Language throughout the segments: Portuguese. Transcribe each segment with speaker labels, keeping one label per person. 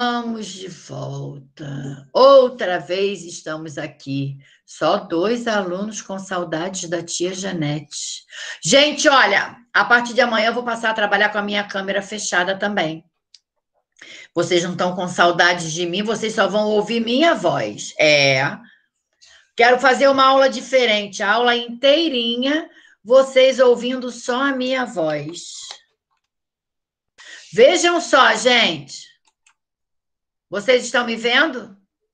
Speaker 1: Estamos de volta. Outra vez estamos aqui. Só 2 alunos com saudades da tia Janete. Gente, olha, a partir de amanhã eu vou passar a trabalhar com a minha câmera fechada também. Vocês não estão com saudades de mim, vocês só vão ouvir minha voz. Quero fazer uma aula diferente, a aula inteirinha, vocês ouvindo só a minha voz. Vejam só, gente. Vocês estão me vendo?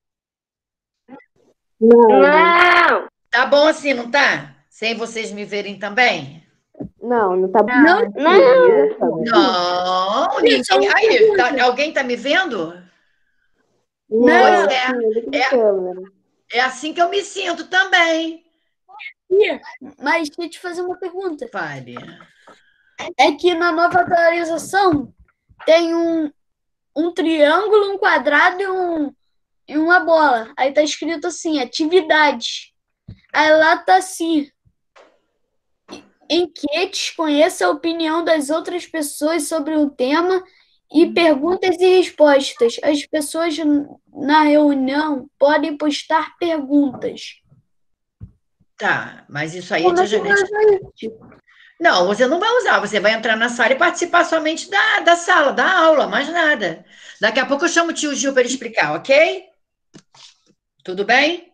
Speaker 2: Não.
Speaker 1: Tá bom assim, não tá? Sem vocês me verem também?
Speaker 2: Não tá bom.
Speaker 1: Não, ninguém. Aí, alguém tá me vendo?
Speaker 2: Não.
Speaker 1: Pois é assim que eu me sinto também.
Speaker 3: Mas deixa eu te fazer uma pergunta.
Speaker 1: Fale.
Speaker 3: É que na nova atualização tem um triângulo, um quadrado e uma bola. Aí tá escrito assim, atividade. Aí lá tá assim, enquetes, conheça a opinião das outras pessoas sobre o tema e perguntas e respostas. As pessoas na reunião podem postar perguntas.
Speaker 1: Tá, mas isso aí, tia Janete... Não, você não vai usar, você vai entrar na sala e participar somente da sala, da aula, mais nada. Daqui a pouco eu chamo o tio Gil para ele explicar, ok? Tudo bem?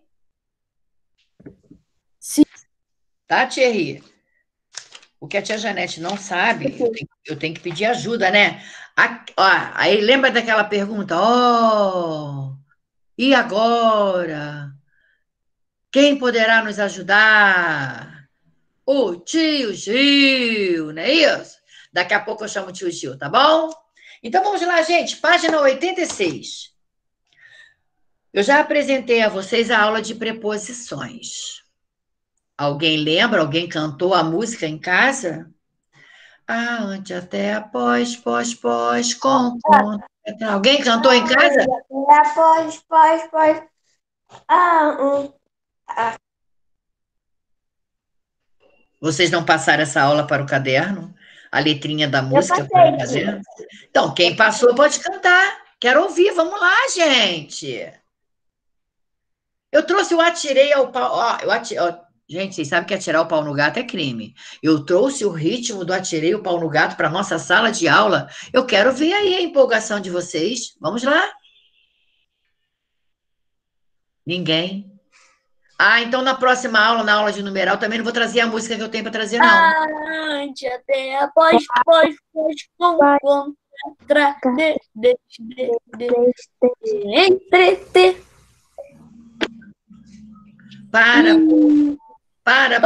Speaker 3: Sim.
Speaker 1: Tá, Thierry? O que a tia Janete não sabe, eu tenho que pedir ajuda, né? Aí lembra daquela pergunta, e agora? Quem poderá nos ajudar? O tio Gil, não é isso? Daqui a pouco eu chamo o tio Gil, tá bom? Então vamos lá, gente, página 86. Eu já apresentei a vocês a aula de preposições. Alguém lembra? Alguém cantou a música em casa? Ante, até, após, pós, com. Alguém cantou em casa?
Speaker 2: Após.
Speaker 1: Vocês não passaram essa aula para o caderno? A letrinha da música para fazer? Então, quem passou pode cantar. Quero ouvir, vamos lá, gente. Eu trouxe o atirei ao pau. Gente, vocês sabem que atirar o pau no gato é crime. Eu trouxe o ritmo do atirei o pau no gato para a nossa sala de aula. Eu quero ver aí a empolgação de vocês. Vamos lá? Ninguém? Então na próxima aula, na aula de numeral, também não vou trazer a música que eu tenho para trazer, não.
Speaker 3: Ante, até, após, com, contra, entreter.
Speaker 1: Para,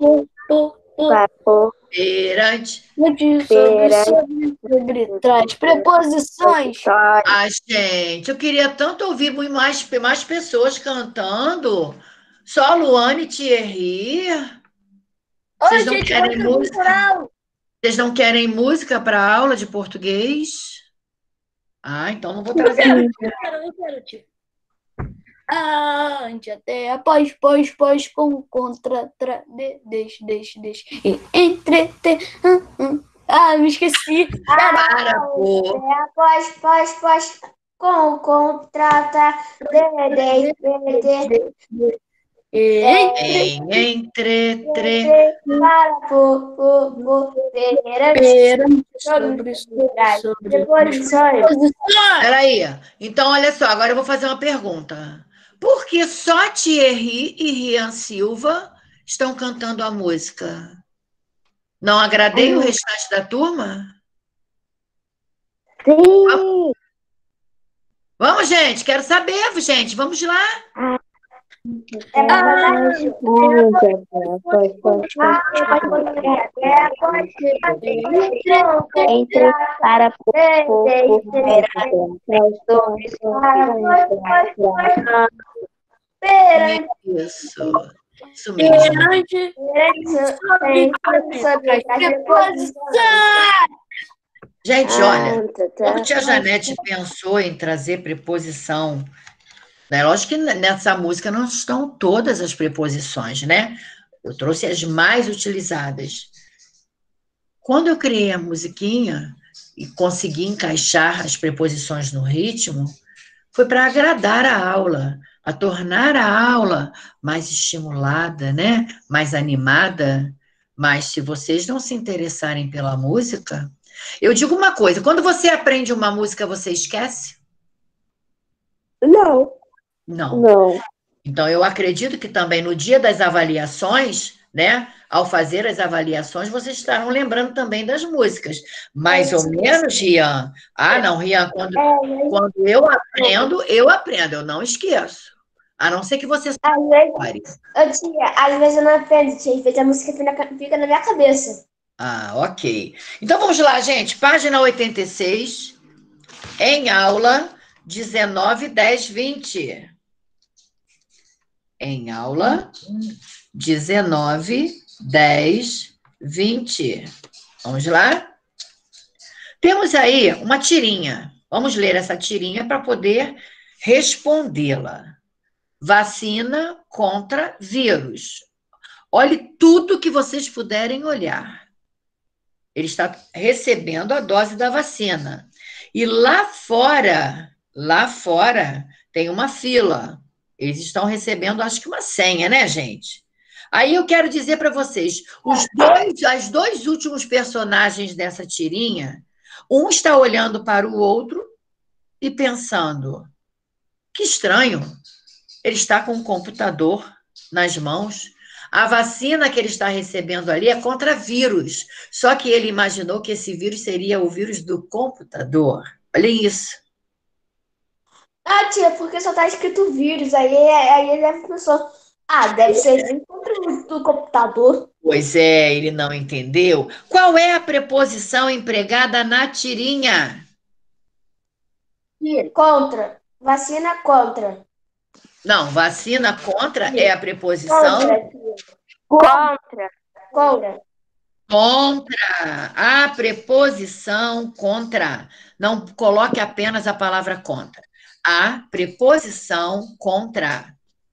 Speaker 1: perante,
Speaker 3: sobre, trás, preposições.
Speaker 1: Gente, eu queria tanto ouvir mais pessoas cantando. Só a Luane e Thierry. Vocês não querem música? Vocês não querem música para a aula de português? Então não vou trazer.
Speaker 3: Eu quero, tio. Ante, até, após, com, contra, entreter. Me esqueci.
Speaker 1: Para, pô.
Speaker 2: Após, com, contrata,
Speaker 1: Entre.
Speaker 2: Para, sobre preposições.
Speaker 1: Peraí. Então, olha só, agora eu vou fazer uma pergunta. Por que só Thierry e Rian Silva estão cantando a música? Não agradei o restante da turma?
Speaker 2: Sim.
Speaker 1: Vamos, gente, quero saber, gente, vamos lá.
Speaker 2: Entre, para,
Speaker 1: Isso mesmo. Gente, olha, quando a tia Janete pensou em trazer preposição, né? Lógico que nessa música não estão todas as preposições, né? Eu trouxe as mais utilizadas. Quando eu criei a musiquinha, e conseguir encaixar as preposições no ritmo, foi para agradar a aula, a tornar a aula mais estimulada, né? Mais animada. Mas se vocês não se interessarem pela música, eu digo uma coisa, quando você aprende uma música, você esquece?
Speaker 2: Não.
Speaker 1: Não.
Speaker 2: Não.
Speaker 1: Então, eu acredito que também no dia das avaliações, né? Ao fazer as avaliações, vocês estarão lembrando também das músicas. Mais ou menos, Rian. Ah, não, Rian, quando eu aprendo, eu não esqueço. A não ser que você
Speaker 2: Às vezes eu não aprendo, tia. Às vezes a música fica na minha cabeça.
Speaker 1: Ah, ok. Então vamos lá, gente. Página 86, em aula 19, 10, 20. Em aula 19, 10, 20. Vamos lá? Temos aí uma tirinha. Vamos ler essa tirinha para poder respondê-la. Vacina contra vírus. Olhe tudo que vocês puderem olhar. Ele está recebendo a dose da vacina. E lá fora, tem uma fila. Eles estão recebendo, acho que uma senha, né, gente? Aí eu quero dizer para vocês, os dois últimos personagens dessa tirinha, um está olhando para o outro e pensando, que estranho, ele está com um computador nas mãos. A vacina que ele está recebendo ali é contra vírus. Só que ele imaginou que esse vírus seria o vírus do computador. Olhem isso.
Speaker 2: Ah, tia, porque só tá escrito vírus. Aí ele pensou, deve ser vírus do computador.
Speaker 1: Pois é, ele não entendeu. Qual é a preposição empregada na tirinha?
Speaker 2: Contra. Vacina contra.
Speaker 1: Não, vacina contra é a preposição
Speaker 2: Contra. Contra.
Speaker 1: contra. A preposição contra. Não coloque apenas a palavra contra. A preposição contra.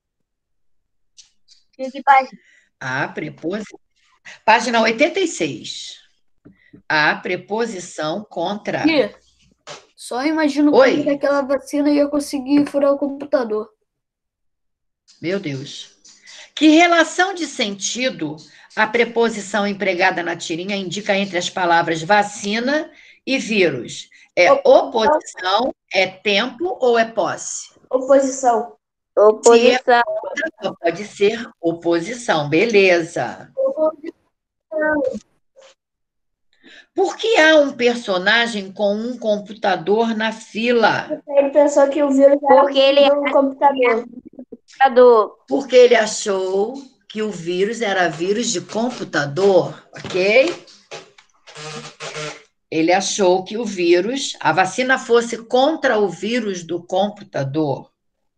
Speaker 1: A preposição. Página 86. A preposição contra.
Speaker 3: Tia, só imagino
Speaker 1: Oi.
Speaker 3: como aquela vacina ia conseguir furar o computador.
Speaker 1: Meu Deus. Que relação de sentido a preposição empregada na tirinha indica entre as palavras vacina e vírus? É oposição, é tempo ou é posse?
Speaker 2: Oposição.
Speaker 1: Se é contra, pode ser oposição. Beleza. Por que há um personagem com um computador na fila?
Speaker 2: Ele pensou que o vírus era do computador.
Speaker 1: Porque ele achou que o vírus era vírus de computador, ok? Ele achou que o vírus, a vacina fosse contra o vírus do computador.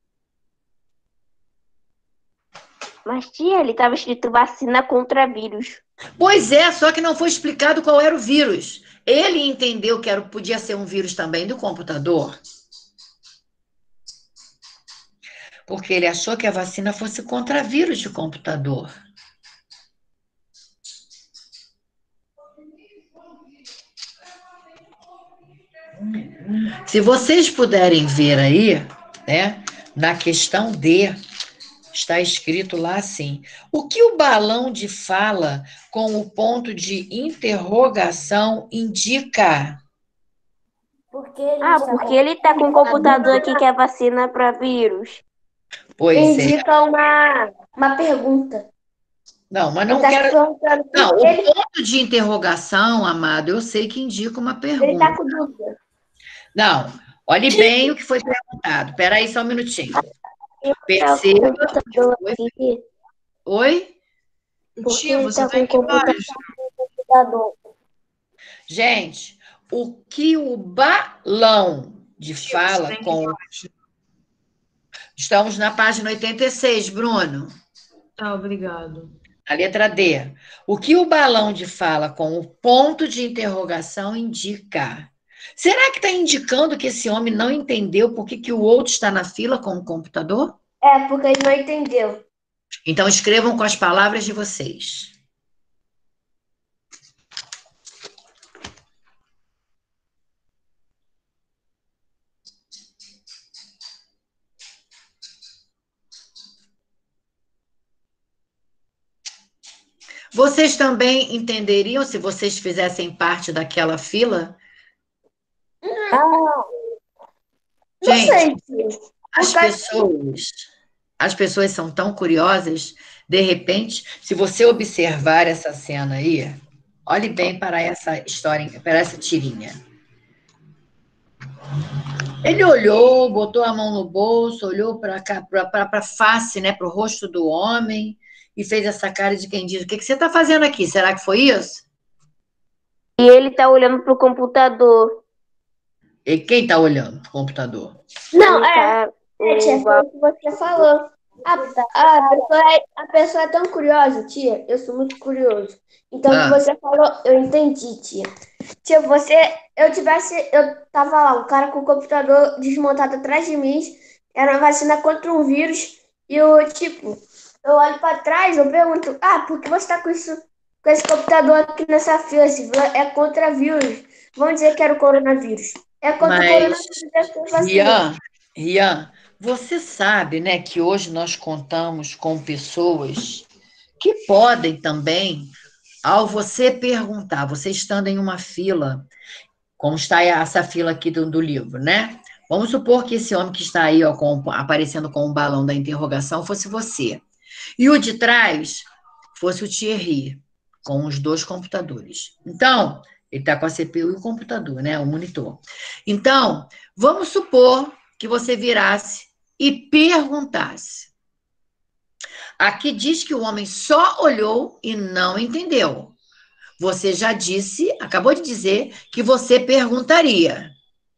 Speaker 2: Mas, tia, ele estava escrito vacina contra vírus.
Speaker 1: Pois é, só que não foi explicado qual era o vírus. Ele entendeu que podia ser um vírus também do computador. Porque ele achou que a vacina fosse contra vírus de computador. Se vocês puderem ver aí, né, na questão D, está escrito lá assim: o que o balão de fala com o ponto de interrogação indica?
Speaker 2: Porque ele está com um computador aqui que é vacina para vírus.
Speaker 1: Pois
Speaker 2: Indica uma pergunta.
Speaker 1: Não, mas não quero. Não, o ponto de interrogação, amado, eu sei que indica uma pergunta.
Speaker 2: Ele está com dúvida.
Speaker 1: Não, olhe bem o que foi perguntado. Espera aí só um minutinho. Perceba. Oi?
Speaker 2: Tia, você está com computador.
Speaker 1: Gente, o que o balão de fala com... Estamos na página 86, Bruno.
Speaker 4: Tá, obrigado.
Speaker 1: A letra D. O que o balão de fala com o ponto de interrogação indica? Será que está indicando que esse homem não entendeu por que o outro está na fila com o computador?
Speaker 2: É, porque ele não entendeu.
Speaker 1: Então, escrevam com as palavras de vocês. Vocês também entenderiam se vocês fizessem parte daquela fila?
Speaker 2: Não
Speaker 1: Gente,
Speaker 2: sei, tia.
Speaker 1: as
Speaker 2: Porque
Speaker 1: pessoas, as pessoas são tão curiosas, de repente, se você observar essa cena aí, olhe bem para essa história, para essa tirinha. Ele olhou, botou a mão no bolso, olhou para a face, né, para o rosto do homem e fez essa cara de quem diz: o que você está fazendo aqui? Será que foi isso?
Speaker 5: E ele tá olhando pro computador.
Speaker 1: E quem está olhando para o computador?
Speaker 2: não,
Speaker 5: Ele tá.
Speaker 2: tia, foi o que você falou. A pessoa é tão curiosa, tia. Eu sou muito curioso. Então, o que
Speaker 1: Ah,
Speaker 2: você falou, eu entendi, tia. Tia, eu tava lá, um cara com o computador desmontado atrás de mim, era uma vacina contra um vírus, e eu olho pra trás, eu pergunto, por que você tá com esse computador aqui nessa fila? É contra vírus. Vamos dizer que era o coronavírus. É contra o
Speaker 1: mas,
Speaker 2: coronavírus essa vacina.
Speaker 1: Rian, você sabe, né, que hoje nós contamos com pessoas que podem também, ao você perguntar, você estando em uma fila, como está essa fila aqui do livro, né? Vamos supor que esse homem que está aí, ó, aparecendo com o balão da interrogação, fosse você. E o de trás fosse o Thierry, com os dois computadores. Então, ele está com a CPU e o computador, né? O monitor. Então, vamos supor que você virasse e perguntasse. Aqui diz que o homem só olhou e não entendeu. Você já disse, acabou de dizer, que você perguntaria.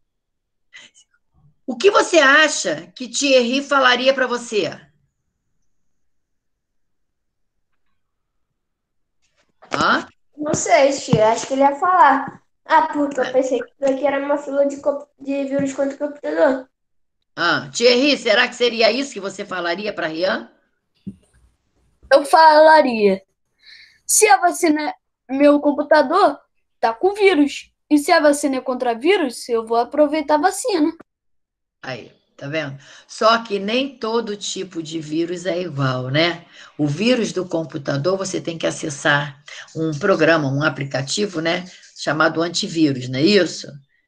Speaker 1: O que você acha que Thierry falaria para você? Hã?
Speaker 2: Não sei, tia. Acho que ele ia falar. Porque eu pensei que isso aqui era uma fila de vírus contra o computador.
Speaker 1: Thierry, será que seria isso que você falaria para Rian?
Speaker 3: Eu falaria: se a vacina é meu computador, tá com vírus. E se a vacina é contra vírus, eu vou aproveitar a vacina.
Speaker 1: Aí, tá vendo? Só que nem todo tipo de vírus é igual, né? O vírus do computador, você tem que acessar um programa, um aplicativo, né? Chamado antivírus, não é isso?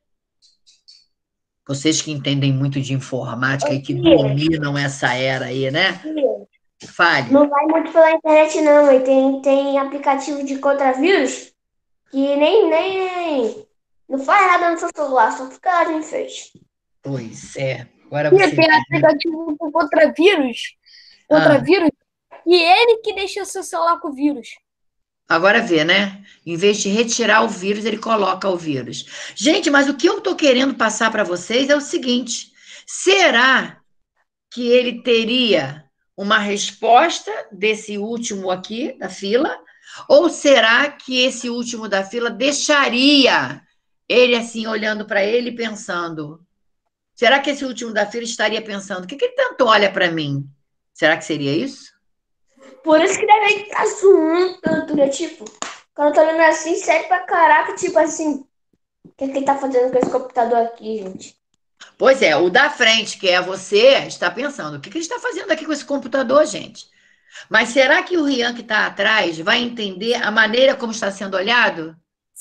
Speaker 1: Vocês que entendem muito de informática e que dominam essa era aí, né? Fale.
Speaker 2: Não vai muito pela internet, não. E tem aplicativo de contra-vírus que nem. Não faz nada no seu celular, só fica lá de enfeite.
Speaker 1: Pois é. Agora
Speaker 3: E
Speaker 1: você
Speaker 3: tem
Speaker 1: vê.
Speaker 3: aplicativo contra vírus, e ele que deixa seu celular com vírus.
Speaker 1: Agora vê, né? Em vez de retirar o vírus, ele coloca o vírus. Gente, mas o que eu estou querendo passar para vocês é o seguinte: será que ele teria uma resposta desse último aqui da fila? Ou será que esse último da fila deixaria ele assim, olhando para ele e pensando? Será que esse último da fila estaria pensando: o que ele tanto olha para mim? Será que seria isso?
Speaker 2: Por isso que deve estar zoando tanto, né? Quando eu tô olhando assim, sério pra caraca, assim. O que ele tá fazendo com esse computador aqui, gente?
Speaker 1: Pois é, o da frente, que é você, está pensando: o que ele está fazendo aqui com esse computador, gente? Mas será que o Rian que está atrás vai entender a maneira como está sendo olhado?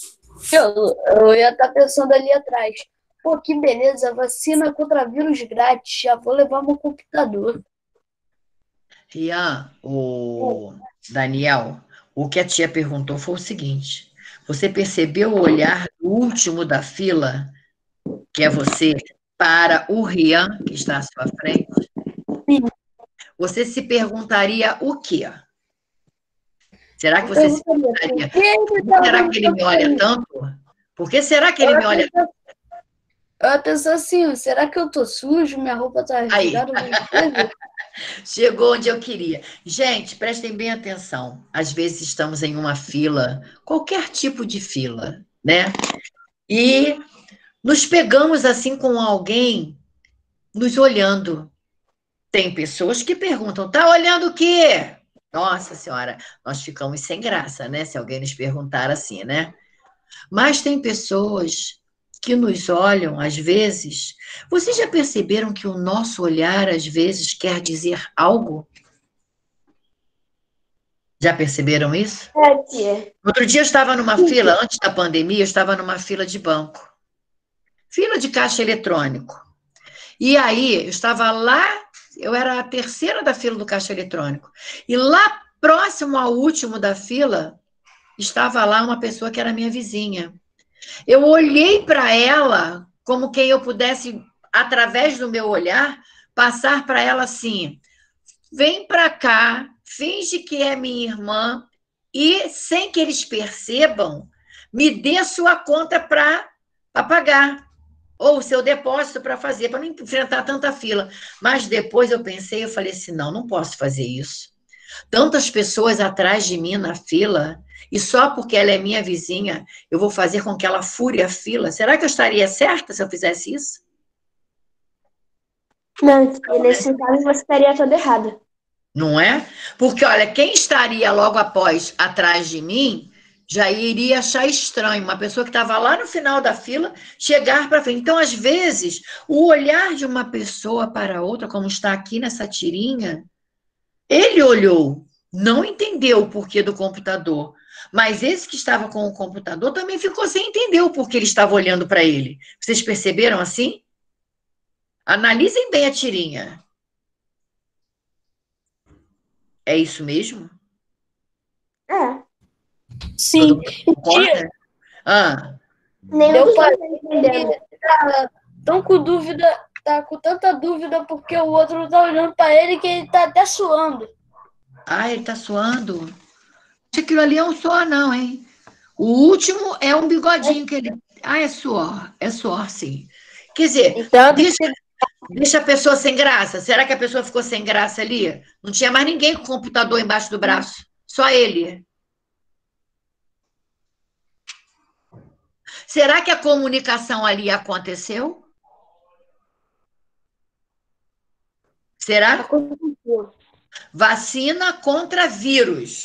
Speaker 3: Eu ia estar pensando ali atrás. Pô, que beleza, vacina contra vírus grátis. Já vou levar meu computador.
Speaker 1: Rian, o Daniel, o que a tia perguntou foi o seguinte: você percebeu o olhar do último da fila, que é você, para o Rian, que está à sua frente?
Speaker 3: Sim.
Speaker 1: Você se perguntaria o quê? Será que você se perguntaria: por que será que ele me olha tanto? Por que será que ele me olha tanto?
Speaker 3: Eu ia pensar assim: será que eu tô sujo? Minha roupa tá
Speaker 1: Aí.
Speaker 3: rasgada? Alguma coisa?
Speaker 1: Chegou onde eu queria. Gente, prestem bem atenção. Às vezes estamos em uma fila, qualquer tipo de fila, né? E nos pegamos assim com alguém nos olhando. Tem pessoas que perguntam: tá olhando o quê? Nossa Senhora, nós ficamos sem graça, né? Se alguém nos perguntar assim, né? Mas tem pessoas que nos olham, às vezes. Vocês já perceberam que o nosso olhar, às vezes, quer dizer algo? Já perceberam isso?
Speaker 2: É, tia.
Speaker 1: Outro dia eu estava numa fila, antes da pandemia, eu estava numa fila de banco. Fila de caixa eletrônico. E aí, eu estava lá, eu era a terceira da fila do caixa eletrônico. E lá, próximo ao último da fila, estava lá uma pessoa que era minha vizinha. Eu olhei para ela como quem eu pudesse, através do meu olhar, passar para ela assim: vem para cá, finge que é minha irmã e, sem que eles percebam, me dê sua conta para pagar, ou o seu depósito para fazer, para não enfrentar tanta fila. Mas depois eu pensei, eu falei assim, não, não posso fazer isso. Tantas pessoas atrás de mim na fila, e só porque ela é minha vizinha, eu vou fazer com que ela fure a fila. Será que eu estaria certa se eu fizesse isso?
Speaker 2: Não, tia, nesse caso você estaria toda errada.
Speaker 1: Não é? Porque, olha, quem estaria logo após, atrás de mim, já iria achar estranho uma pessoa que estava lá no final da fila chegar para frente. Então, às vezes, o olhar de uma pessoa para outra, como está aqui nessa tirinha, ele olhou, não entendeu o porquê do computador, mas esse que estava com o computador também ficou sem entender o porquê ele estava olhando para ele. Vocês perceberam assim? Analisem bem a tirinha. É isso mesmo?
Speaker 2: É.
Speaker 3: Sim.
Speaker 1: Concorda? Ah,
Speaker 2: Nenhum
Speaker 3: Deu
Speaker 2: dos
Speaker 3: pra-
Speaker 2: dois tá entendendo.
Speaker 3: Tão com dúvida, tá com tanta dúvida porque o outro tá olhando pra ele que ele tá até suando.
Speaker 1: ele tá suando. Acho que aquilo ali é um suor, não, hein? O último é um bigodinho que ele. É suor, sim. Quer dizer,
Speaker 5: Então,
Speaker 1: deixa a pessoa sem graça. Será que a pessoa ficou sem graça ali? Não tinha mais ninguém com o computador embaixo do braço, só ele. Será que a comunicação ali aconteceu? Será? Vacina contra vírus.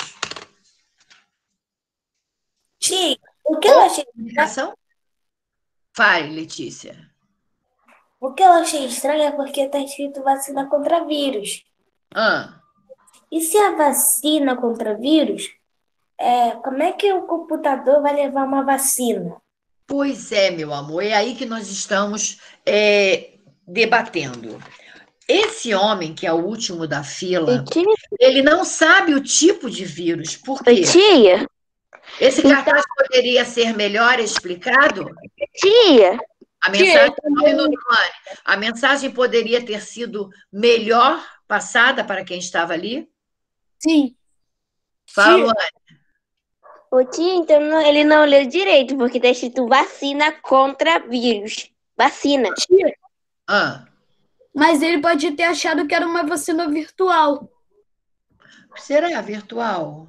Speaker 6: Tia, o que eu achei,
Speaker 1: Comunicação? Fale, Letícia.
Speaker 6: o que eu achei estranho é porque tá escrito vacina contra vírus.
Speaker 1: Ah,
Speaker 6: E se a vacina contra vírus, como é que o computador vai levar uma vacina?
Speaker 1: pois é, meu amor, é aí que nós estamos debatendo. Esse homem, que é o último da fila, ele não sabe o tipo de vírus. Por quê?
Speaker 5: tia,
Speaker 1: Esse cartaz poderia ser melhor explicado?
Speaker 5: tia,
Speaker 1: A mensagem, só um minuto, Mari. A mensagem poderia ter sido melhor passada para quem estava ali?
Speaker 3: Sim.
Speaker 1: Fala,
Speaker 5: ô tia, então ele não leu direito, porque tá escrito vacina contra vírus. Vacina.
Speaker 1: Ah,
Speaker 3: Mas ele pode ter achado que era uma vacina virtual.
Speaker 1: será virtual?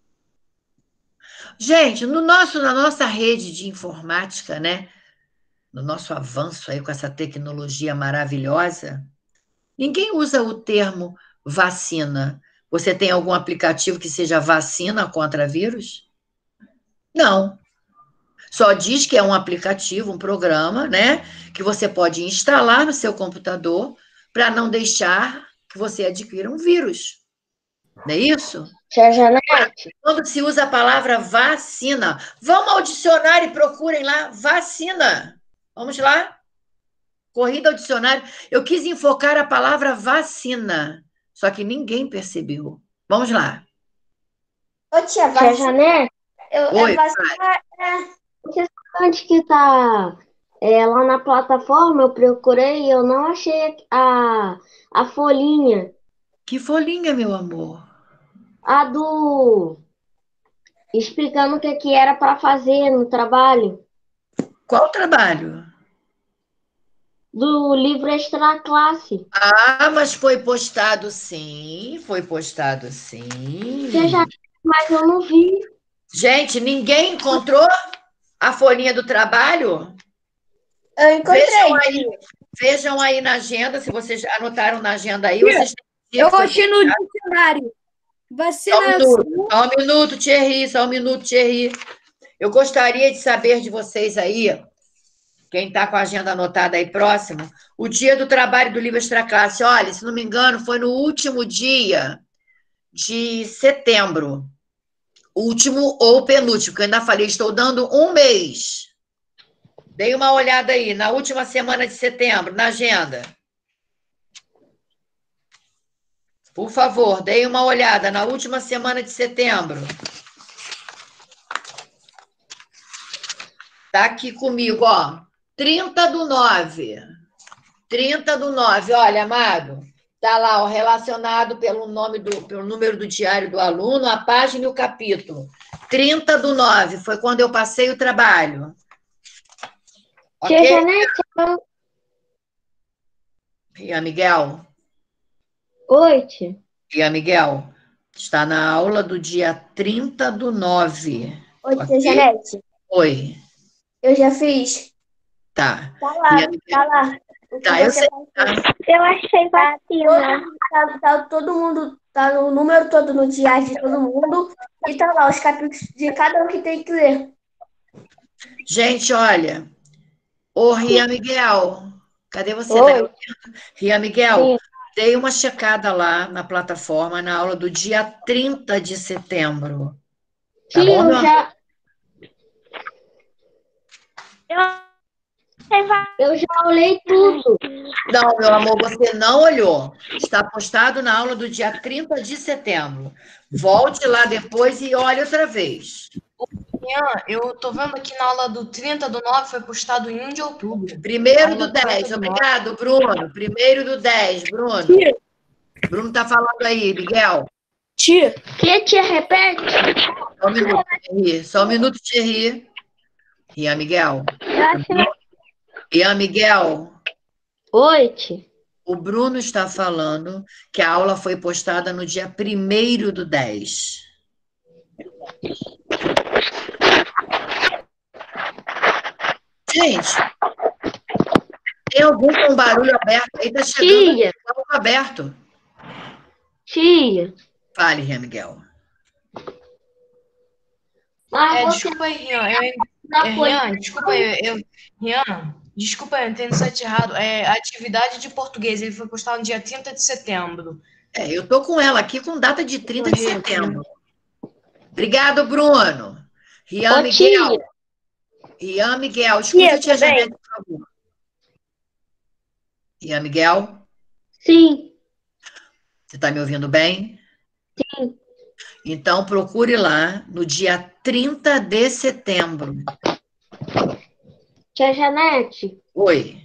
Speaker 1: Gente, na nossa rede de informática, né? No nosso avanço aí com essa tecnologia maravilhosa, ninguém usa o termo vacina. Você tem algum aplicativo que seja vacina contra vírus? Não. Só diz que é um aplicativo, um programa, né? Que você pode instalar no seu computador para não deixar que você adquira um vírus. Não é isso?
Speaker 5: Tia Janete.
Speaker 1: Quando se usa a palavra vacina, vão ao dicionário e procurem lá vacina. Vamos lá? Corrida ao dicionário. Eu quis enfocar a palavra vacina, só que ninguém percebeu. Vamos lá.
Speaker 2: Ô, tia,
Speaker 5: Tia
Speaker 2: vacina.
Speaker 5: Janete,
Speaker 1: Oi,
Speaker 2: Vacina
Speaker 5: onde que tá? Lá na plataforma eu procurei e eu não achei a folhinha.
Speaker 1: que folhinha, meu amor.
Speaker 5: A do... Explicando o que era para fazer no trabalho.
Speaker 1: Qual trabalho?
Speaker 5: Do livro Extra Classe.
Speaker 1: Ah, mas foi postado sim, foi postado sim.
Speaker 5: Tia Janete, mas eu não vi.
Speaker 1: Gente, ninguém encontrou a folhinha do trabalho?
Speaker 2: eu encontrei.
Speaker 1: Vejam aí na agenda, se vocês anotaram na agenda aí, vocês têm
Speaker 3: Eu achei no dicionário.
Speaker 1: Só um minuto, Thierry. Eu gostaria de saber de vocês aí, quem está com a agenda anotada aí próximo, o dia do trabalho do livro Extra Classe. Olha, se não me engano, foi no último dia de setembro. último ou penúltimo, que eu ainda falei, estou dando um mês. Dei uma olhada aí, na última semana de setembro, na agenda. Por favor, dei uma olhada na última semana de setembro. Está aqui comigo, ó. 30/9. 30/9. Olha, amado, está lá, ó, relacionado pelo número do diário do aluno, a página e o capítulo. 30/9 foi quando eu passei o trabalho.
Speaker 5: Tia
Speaker 1: Ok?
Speaker 5: Janete,
Speaker 1: Ria Miguel.
Speaker 5: oi, tia.
Speaker 1: Ria Miguel. Está na aula do dia 30/9.
Speaker 2: Oi,
Speaker 1: Ok?
Speaker 2: tia Janete.
Speaker 1: Oi.
Speaker 2: Eu já fiz.
Speaker 1: Tá.
Speaker 2: Tá lá,
Speaker 1: Ria Miguel.
Speaker 2: tá lá. O que
Speaker 1: Tá, eu
Speaker 2: você
Speaker 1: sei.
Speaker 2: faz?
Speaker 1: Tá?
Speaker 5: Eu achei vacina.
Speaker 2: Todo mundo, tá no número todo no diário de todo mundo. E tá lá os capítulos de cada um que tem que ler.
Speaker 1: Gente, olha. Ô, Ria Miguel. Cadê você? Tá me
Speaker 5: Oi.
Speaker 1: ouvindo? Ria Miguel,
Speaker 5: Sim.
Speaker 1: dei uma checada lá na plataforma na aula do dia 30 de setembro. Tá
Speaker 5: Tia,
Speaker 1: bom, meu
Speaker 5: eu
Speaker 1: amor?
Speaker 5: já. Eu já olhei tudo.
Speaker 1: Não, meu amor, você não olhou. Está postado na aula do dia 30 de setembro. Volte lá depois e olhe outra vez.
Speaker 4: Eu tô vendo aqui na aula do 30/9, foi postado em 1 de outubro.
Speaker 1: 1º/10. Obrigado, Bruno. 1º/10, Bruno.
Speaker 3: Tia,
Speaker 1: Bruno tá falando aí, Miguel.
Speaker 3: tia,
Speaker 5: Que tia, repete?
Speaker 1: Só um minuto, Thierry. Só um minuto, Thierry. Ria Miguel.
Speaker 5: Eu achei.
Speaker 1: Ria Miguel.
Speaker 5: Oi, tia.
Speaker 1: O Bruno está falando que a aula foi postada no dia 1º/10. Gente, tem alguém com barulho aberto aí? Tá chegando
Speaker 5: Tia,
Speaker 1: algo aberto.
Speaker 5: tia.
Speaker 1: Fale, Ria Miguel.
Speaker 5: Mas você
Speaker 4: Desculpa aí, Rian.
Speaker 5: não foi.
Speaker 4: Rian, desculpa aí. Rian, desculpa aí, eu entrei no site errado. A atividade de português, ele foi postado no dia 30 de setembro.
Speaker 1: Eu tô com ela aqui com data de 30 de
Speaker 4: Correto.
Speaker 1: setembro. Obrigado, Bruno. Rian
Speaker 5: Ô,
Speaker 1: Miguel.
Speaker 5: tia.
Speaker 1: Rian Miguel, escuta a tia
Speaker 3: também.
Speaker 1: Janete, por favor. Rian Miguel,
Speaker 5: Sim.
Speaker 1: você está me ouvindo bem?
Speaker 5: Sim.
Speaker 1: Então, procure lá no dia 30 de setembro.
Speaker 5: Tia Janete,
Speaker 1: Oi.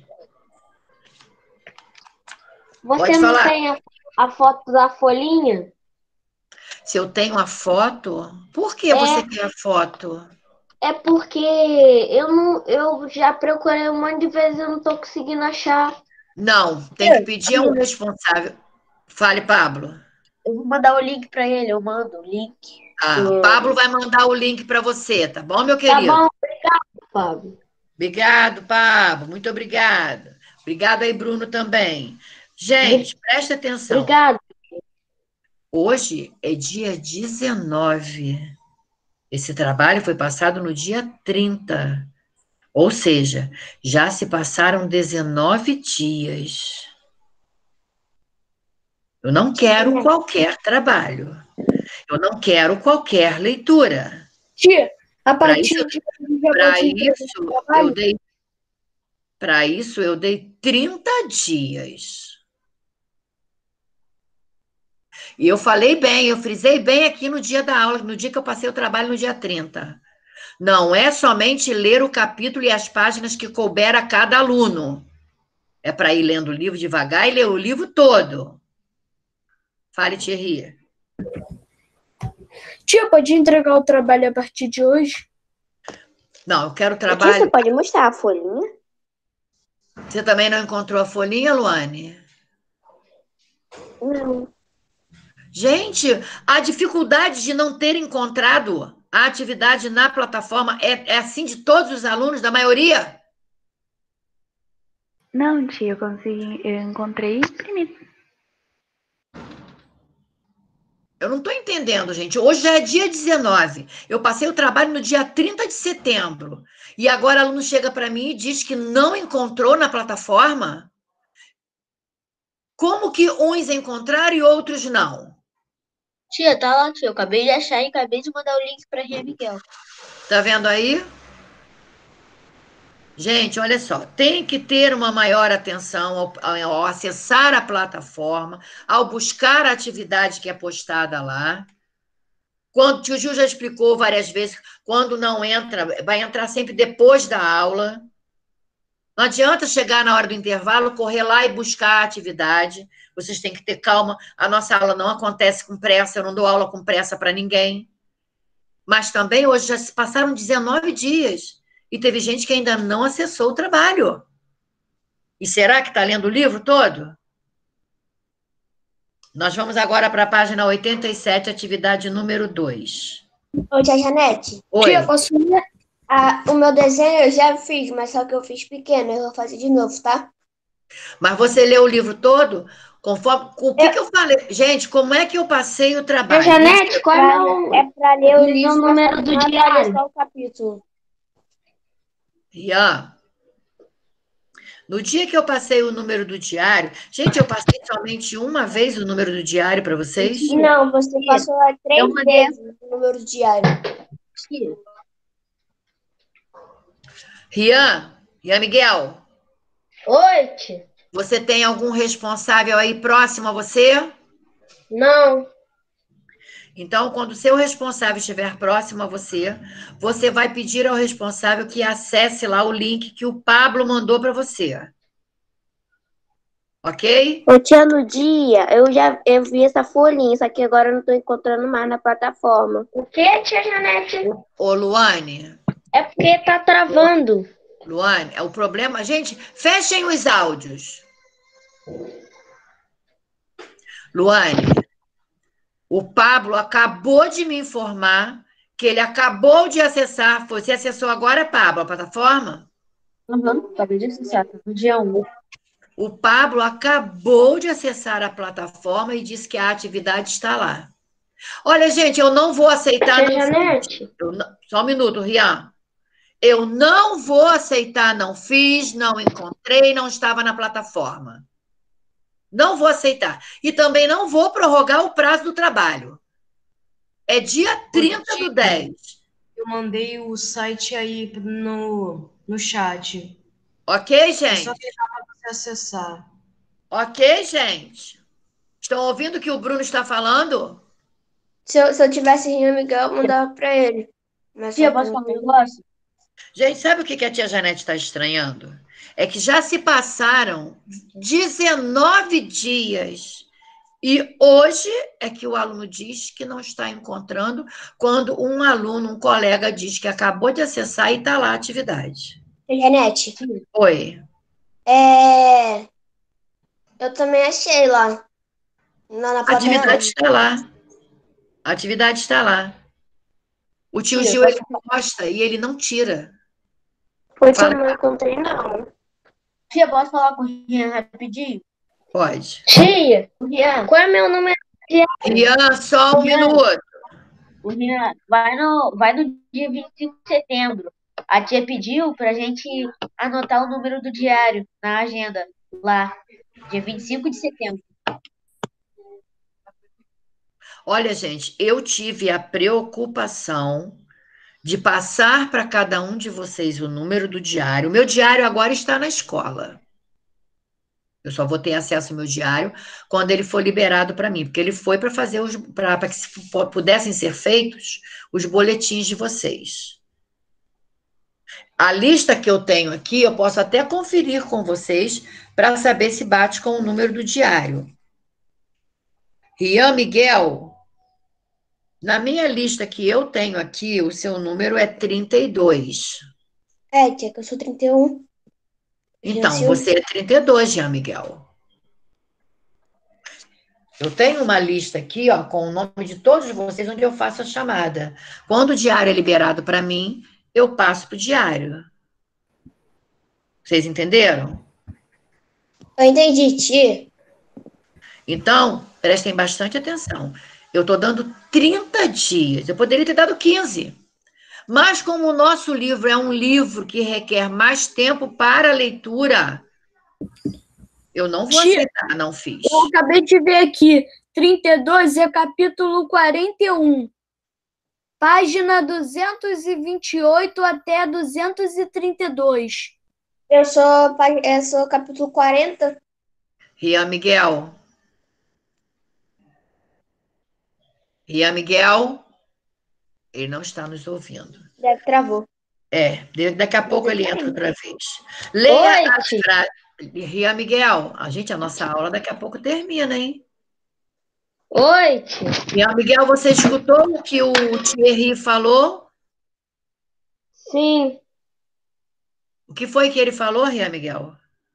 Speaker 5: você
Speaker 1: Pode
Speaker 5: não
Speaker 1: falar.
Speaker 5: tem a foto da folhinha?
Speaker 1: Se eu tenho a foto, por que você quer a foto?
Speaker 5: É porque eu já procurei um monte de vezes e eu não tô conseguindo achar.
Speaker 1: Não, tem que pedir a um responsável. Fale, Pablo.
Speaker 6: Eu vou mandar o link pra ele, eu mando o link.
Speaker 1: Pablo vai mandar o link para você, tá bom, meu
Speaker 5: Tá
Speaker 1: querido?
Speaker 5: bom, obrigado, Fábio.
Speaker 1: Obrigado, Pablo. Muito obrigada. Obrigada aí, Bruno, também. Gente, presta atenção.
Speaker 5: Obrigado.
Speaker 1: Hoje é dia 19. Esse trabalho foi passado no dia 30. Ou seja, já se passaram 19 dias. Eu não quero qualquer trabalho. Eu não quero qualquer leitura.
Speaker 3: Tia, a
Speaker 1: Para
Speaker 3: partir
Speaker 1: isso,
Speaker 3: de hoje já pode entregar o trabalho?
Speaker 1: Para isso, eu dei 30 dias. E eu falei bem, eu frisei bem aqui no dia da aula, no dia que eu passei o trabalho, no dia 30. Não é somente ler o capítulo e as páginas que couber a cada aluno. É para ir lendo o livro devagar e ler o livro todo. Fale, Thierry.
Speaker 3: Tia, pode entregar o trabalho a partir de hoje?
Speaker 1: Não, eu quero
Speaker 2: Tia,
Speaker 1: trabalho.
Speaker 2: você pode mostrar a folhinha?
Speaker 1: Você também não encontrou a folhinha, Luane?
Speaker 2: Não.
Speaker 1: Gente, a dificuldade de não ter encontrado a atividade na plataforma é assim de todos os alunos, da maioria?
Speaker 7: Não, tia, eu encontrei e imprimi.
Speaker 1: Eu não estou entendendo, gente. Hoje já é dia 19. Eu passei o trabalho no dia 30 de setembro. E agora o aluno chega para mim e diz que não encontrou na plataforma? Como que uns encontraram e outros não?
Speaker 5: Tia, tá lá, tia. Eu acabei de achar e acabei de mandar o link pra Ria Miguel.
Speaker 1: Tá vendo aí? Gente, olha só, tem que ter uma maior atenção ao acessar a plataforma, ao buscar a atividade que é postada lá. Quando o tio Gil já explicou várias vezes, quando não entra, vai entrar sempre depois da aula. Não adianta chegar na hora do intervalo, correr lá e buscar a atividade. Vocês têm que ter calma. A nossa aula não acontece com pressa, eu não dou aula com pressa para ninguém. Mas também hoje já se passaram 19 dias e teve gente que ainda não acessou o trabalho. E será que está lendo o livro todo? Nós vamos agora para a página 87, atividade número 2.
Speaker 2: Ô, tia Janete,
Speaker 1: Oi.
Speaker 3: Tia, posso ler?
Speaker 2: o meu desenho eu já fiz, mas só que eu fiz pequeno. Eu vou fazer de novo, tá?
Speaker 1: Mas você leu o livro todo? Conforme, o que eu falei? Gente, como é que eu passei o trabalho?
Speaker 5: Janete, qual é o
Speaker 2: É pra ler o livro,
Speaker 5: número
Speaker 2: mas
Speaker 5: do
Speaker 2: não é pra ler
Speaker 5: diário?
Speaker 2: só o capítulo.
Speaker 1: Rian, no dia que eu passei o número do diário... Gente, eu passei somente uma vez o número do diário para vocês?
Speaker 2: Não, você passou lá 3
Speaker 5: Eu mandei-
Speaker 2: vezes o número diário.
Speaker 5: Tia,
Speaker 1: Rian Miguel,
Speaker 5: oi, tia.
Speaker 1: você tem algum responsável aí próximo a você?
Speaker 5: Não.
Speaker 1: Então, quando o seu responsável estiver próximo a você, você vai pedir ao responsável que acesse lá o link que o Pablo mandou para você. Ok?
Speaker 5: Ô, tia, no dia, eu vi essa folhinha, só que agora eu não tô encontrando mais na plataforma. O que, tia Janete?
Speaker 1: Ô, Luane,
Speaker 5: É porque tá travando.
Speaker 1: Luane, é o problema... Gente, fechem os áudios. Luane, o Pablo acabou de me informar que ele acabou de acessar... Você acessou agora, Pablo, a plataforma?
Speaker 5: Acabei de acessar, tá no dia 1.
Speaker 1: O Pablo acabou de acessar a plataforma e disse que a atividade está lá. Olha, gente, eu não vou aceitar...
Speaker 5: Tia Janete?
Speaker 1: Só um minuto, Rian. Eu não vou aceitar, não fiz, não encontrei, não estava na plataforma. Não vou aceitar. E também não vou prorrogar o prazo do trabalho. É dia 30/10.
Speaker 4: Eu mandei o site aí no chat.
Speaker 1: Ok,
Speaker 4: É só
Speaker 1: gente?
Speaker 4: clicar para você acessar.
Speaker 1: Ok, gente? Estão ouvindo o que o Bruno está falando?
Speaker 2: Se eu tivesse Ria Miguel, eu mandava pra ele. Mas
Speaker 5: Tia,
Speaker 2: só que
Speaker 5: posso
Speaker 2: eu
Speaker 5: falar
Speaker 2: não
Speaker 5: um
Speaker 2: tenho.
Speaker 5: negócio?
Speaker 1: Gente, sabe o que a tia Janete está estranhando? É que já se passaram 19 dias e hoje é que o aluno diz que não está encontrando, quando um aluno, um colega, diz que acabou de acessar e está lá a atividade.
Speaker 2: Tia Janete,
Speaker 1: Oi.
Speaker 2: eu também achei lá. Na
Speaker 1: A
Speaker 2: plataforma.
Speaker 1: atividade está lá. A atividade está lá. O tio
Speaker 5: Tia,
Speaker 1: Gil, ele posta e ele não tira.
Speaker 2: Porque
Speaker 1: Fala.
Speaker 2: eu não encontrei, não.
Speaker 5: Tia, posso falar com o Rian rapidinho?
Speaker 1: Pode.
Speaker 5: Tia, Rian, qual é meu número?
Speaker 1: Rian, só um minuto.
Speaker 5: O Rian, vai no dia 25 de setembro. A tia pediu pra gente anotar o número do diário na agenda lá. Dia 25 de setembro.
Speaker 1: Olha, gente, eu tive a preocupação de passar para cada um de vocês o número do diário. O meu diário agora está na escola. Eu só vou ter acesso ao meu diário quando ele for liberado para mim, porque ele foi para fazer para que pudessem ser feitos os boletins de vocês. A lista que eu tenho aqui, eu posso até conferir com vocês para saber se bate com o número do diário. Rian Miguel, na minha lista que eu tenho aqui, o seu número é 32.
Speaker 2: Tia, que eu sou 31.
Speaker 1: Então,
Speaker 2: Gentil.
Speaker 1: você é 32, Jean Miguel. Eu tenho uma lista aqui, ó, com o nome de todos vocês, onde eu faço a chamada. Quando o diário é liberado para mim, eu passo para o diário. Vocês entenderam?
Speaker 2: Eu entendi, tia.
Speaker 1: Então, prestem bastante atenção. Eu estou dando 30 dias. Eu poderia ter dado 15. Mas como o nosso livro é um livro que requer mais tempo para a leitura, eu não vou
Speaker 3: Tia,
Speaker 1: aceitar, não fiz.
Speaker 3: eu acabei de ver aqui. 32 é capítulo 41, página 228 até 232.
Speaker 2: Eu sou capítulo 40.
Speaker 1: Rian Miguel. Rian Miguel, ele não está nos ouvindo.
Speaker 2: Deve travou.
Speaker 1: Daqui a pouco ele
Speaker 2: ele tá
Speaker 1: entra
Speaker 2: aí.
Speaker 1: outra vez. Leia
Speaker 5: Oi,
Speaker 1: as
Speaker 5: tia.
Speaker 1: frases. Rian Miguel, a nossa aula daqui a pouco termina, hein?
Speaker 5: Oi, tia.
Speaker 1: Rian Miguel, você escutou o que o Thierry falou?
Speaker 2: Sim.
Speaker 1: O que foi que ele falou, Rian Miguel?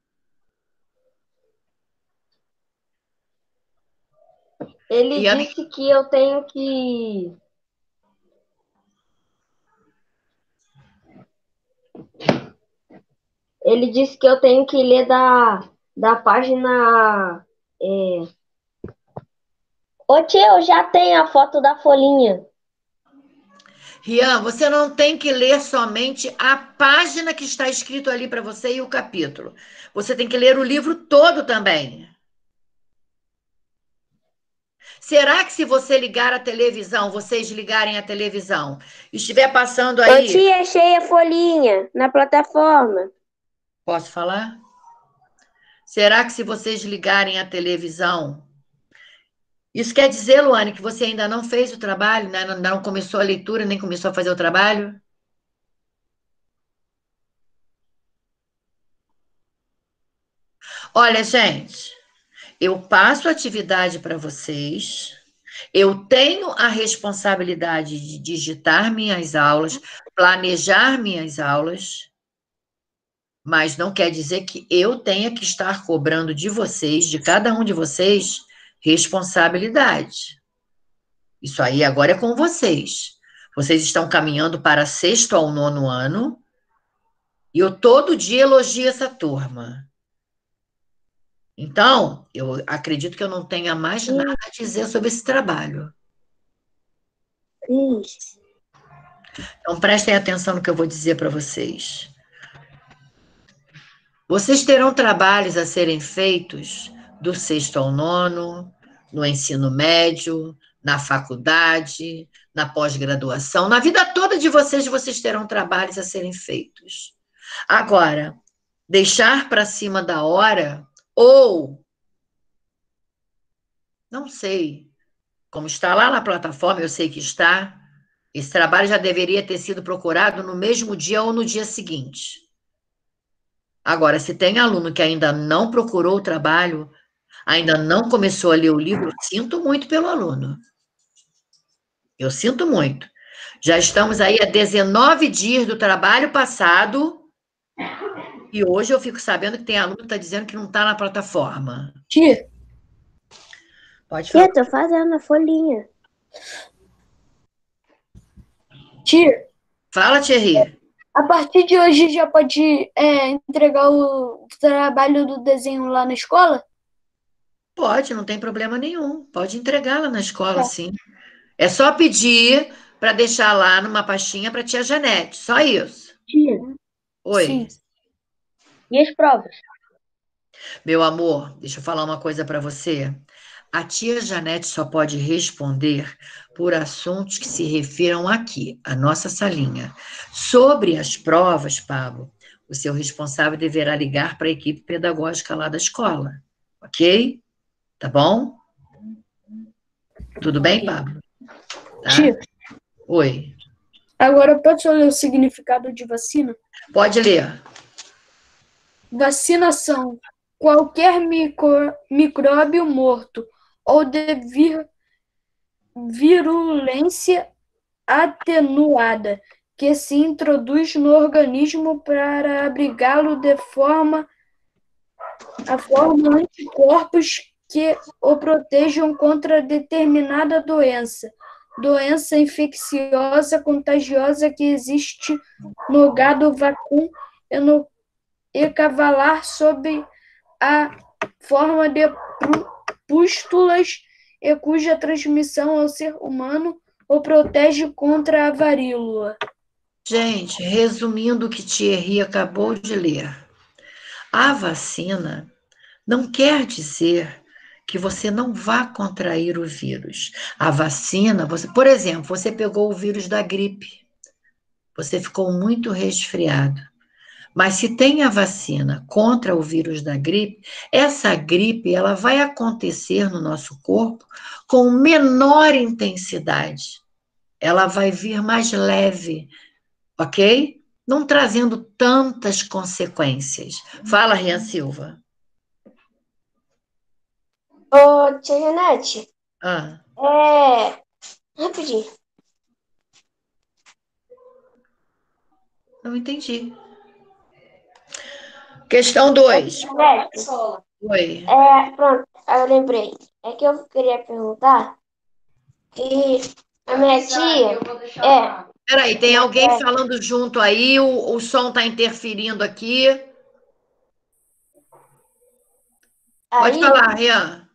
Speaker 2: Ele
Speaker 1: Rian
Speaker 2: disse que eu tenho que. Ele disse que eu tenho que ler da página. Ô tia, eu já tenho a foto da folhinha.
Speaker 1: Rian, você não tem que ler somente a página que está escrito ali para você e o capítulo. Você tem que ler o livro todo também. Será que se você ligar a televisão, vocês ligarem a televisão, estiver passando
Speaker 2: Ô
Speaker 1: aí...
Speaker 2: tia, achei a folhinha na plataforma.
Speaker 1: Posso falar? Será que se vocês ligarem a televisão... Isso quer dizer, Luane, que você ainda não fez o trabalho, né? Não começou a leitura, nem começou a fazer o trabalho? Olha, gente, eu passo a atividade para vocês, eu tenho a responsabilidade de digitar minhas aulas, planejar minhas aulas, mas não quer dizer que eu tenha que estar cobrando de vocês, de cada um de vocês, responsabilidade. Isso aí agora é com vocês. Vocês estão caminhando para 6º ao 9º ano, e eu todo dia elogio essa turma. Então, eu acredito que eu não tenha mais nada a dizer sobre esse trabalho. Então, prestem atenção no que eu vou dizer para vocês. Vocês terão trabalhos a serem feitos do 6º ao 9º, no ensino médio, na faculdade, na pós-graduação. Na vida toda de vocês terão trabalhos a serem feitos. Agora, deixar para cima da hora, ou, não sei, como está lá na plataforma, eu sei que está, esse trabalho já deveria ter sido procurado no mesmo dia ou no dia seguinte. Agora, se tem aluno que ainda não procurou o trabalho, ainda não começou a ler o livro, eu sinto muito pelo aluno. Eu sinto muito. Já estamos aí a 19 dias do trabalho passado, e hoje eu fico sabendo que tem aluno que está dizendo que não está na plataforma.
Speaker 3: Tia,
Speaker 1: Pode falar.
Speaker 2: Eu tô fazendo a folhinha.
Speaker 3: tia,
Speaker 1: Fala, Thierry.
Speaker 3: a partir de hoje já pode entregar o trabalho do desenho lá na escola?
Speaker 1: Pode, não tem problema nenhum. Pode entregar lá na escola, sim. É só pedir para deixar lá numa pastinha para a tia Janete. Só isso.
Speaker 5: Tia,
Speaker 1: Oi.
Speaker 3: Sim.
Speaker 5: e as provas?
Speaker 1: Meu amor, deixa eu falar uma coisa para você. A tia Janete só pode responder por assuntos que se refiram aqui, à nossa salinha. Sobre as provas, Pablo, o seu responsável deverá ligar para a equipe pedagógica lá da escola. Ok? Tá bom? Tudo bem, Pablo? Tá?
Speaker 3: Tia,
Speaker 1: Oi.
Speaker 3: agora pode ler o significado de vacina?
Speaker 1: Pode ler.
Speaker 3: Vacinação. Qualquer micróbio morto ou de virulência atenuada que se introduz no organismo para abrigá-lo de forma anticorpos que o protejam contra determinada doença. Doença infecciosa contagiosa que existe no gado vacum e cavalar sob a forma de pústulas e cuja transmissão ao ser humano o protege contra a varíola.
Speaker 1: Gente, resumindo o que Thierry acabou de ler, a vacina não quer dizer que você não vá contrair o vírus. A vacina, por exemplo, você pegou o vírus da gripe, você ficou muito resfriado. Mas se tem a vacina contra o vírus da gripe, essa gripe ela vai acontecer no nosso corpo com menor intensidade. Ela vai vir mais leve, ok? Não trazendo tantas consequências. Fala, Rian Silva.
Speaker 2: Ô, tia Janete,
Speaker 1: Ah,
Speaker 2: rapidinho.
Speaker 1: não entendi. Questão 2.
Speaker 2: Janete,
Speaker 1: Oi.
Speaker 2: pronto, eu lembrei. É que eu queria perguntar que a minha tia,
Speaker 1: Peraí, tem alguém falando junto aí? O som está interferindo aqui. Pode
Speaker 2: aí,
Speaker 1: falar, Rian.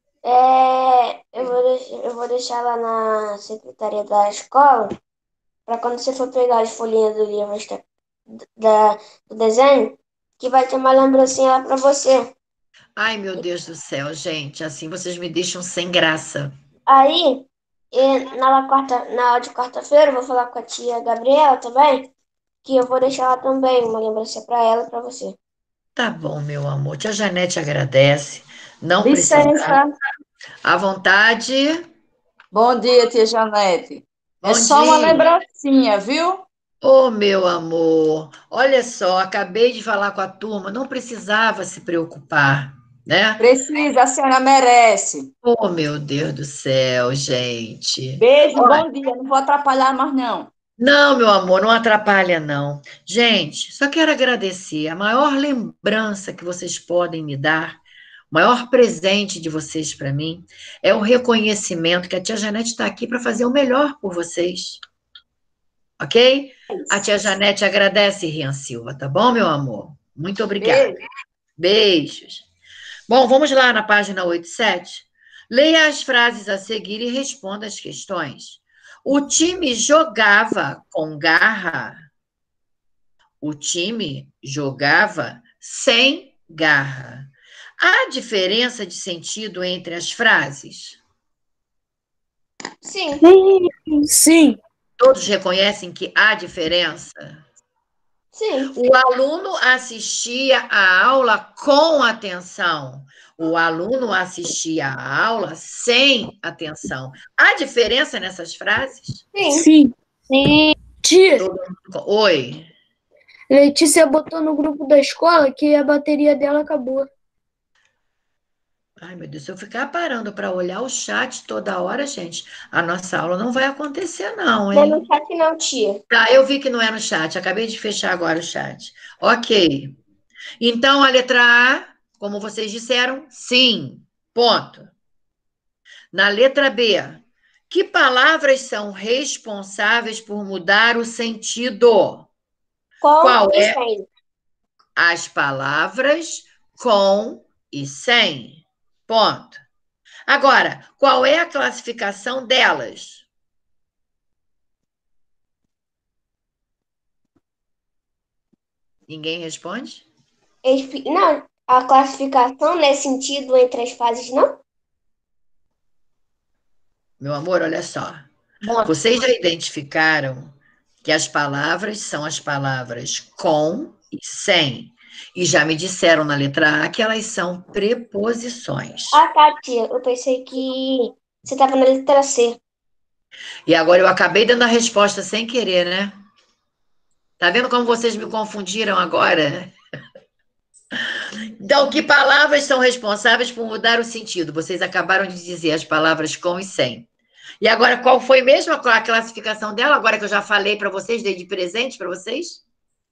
Speaker 2: eu vou deixar lá na secretaria da escola, para quando você for pegar as folhinhas do livro do desenho, que vai ter uma lembrancinha lá para você.
Speaker 1: Ai, meu Deus do céu, gente. Assim vocês me deixam sem graça.
Speaker 2: Aí, na aula de quarta-feira, eu vou falar com a tia Gabriela também, que eu vou deixar lá também uma lembrança para ela e para você.
Speaker 1: Tá bom, meu amor. Tia Janete agradece. Não precisa.
Speaker 8: Licença.
Speaker 1: À vontade.
Speaker 8: Bom dia, tia Janete.
Speaker 1: Bom
Speaker 8: É só uma
Speaker 1: dia.
Speaker 8: lembrancinha, viu?
Speaker 1: Ô, meu amor, olha só, acabei de falar com a turma, não precisava se preocupar, né?
Speaker 8: Precisa, a senhora merece.
Speaker 1: Oh, meu Deus do céu, gente.
Speaker 8: Beijo, bom dia. Não vou atrapalhar mais, não.
Speaker 1: Não, meu amor, não atrapalha, não. Gente, só quero agradecer. A maior lembrança que vocês podem me dar, o maior presente de vocês para mim, é o reconhecimento que a tia Janete está aqui para fazer o melhor por vocês. Ok? A tia Janete agradece, Rian Silva, tá bom, meu amor? Muito obrigada. Beijos. Bom, vamos lá na página 87. Leia as frases a seguir e responda as questões. O time jogava com garra. O time jogava sem garra. Há diferença de sentido entre as frases?
Speaker 2: Sim.
Speaker 3: Sim.
Speaker 1: Todos reconhecem que há diferença?
Speaker 2: Sim.
Speaker 1: O aluno assistia à aula com atenção. O aluno assistia à aula sem atenção. Há diferença nessas frases?
Speaker 3: Sim. Tia,
Speaker 1: Oi.
Speaker 3: Letícia botou no grupo da escola que a bateria dela acabou.
Speaker 1: Ai, meu Deus, se eu ficar parando para olhar o chat toda hora, gente, a nossa aula não vai acontecer, não,
Speaker 2: Não é
Speaker 1: hein?
Speaker 2: no chat não, tia.
Speaker 1: Tá, eu vi que não é no chat, acabei de fechar agora o chat. Ok. Então, a letra A, como vocês disseram, sim. Ponto. Na letra B, que palavras são responsáveis por mudar o sentido? Qual
Speaker 2: E
Speaker 1: é?
Speaker 2: sem.
Speaker 1: As palavras com e sem. Ponto. Agora, qual é a classificação delas? Ninguém responde?
Speaker 2: Não, a classificação não é sentido entre as fases, não?
Speaker 1: Meu amor, olha só.
Speaker 2: Bom,
Speaker 1: Vocês já identificaram que as palavras são as palavras com e sem. E já me disseram na letra A que elas são preposições.
Speaker 2: tá, tia. Eu pensei que você estava na letra C.
Speaker 1: E agora eu acabei dando a resposta sem querer, né? Tá vendo como vocês me confundiram agora? Então, que palavras são responsáveis por mudar o sentido? Vocês acabaram de dizer as palavras com e sem. E agora, qual foi mesmo a classificação dela? Agora que eu já falei para vocês, dei de presente para vocês?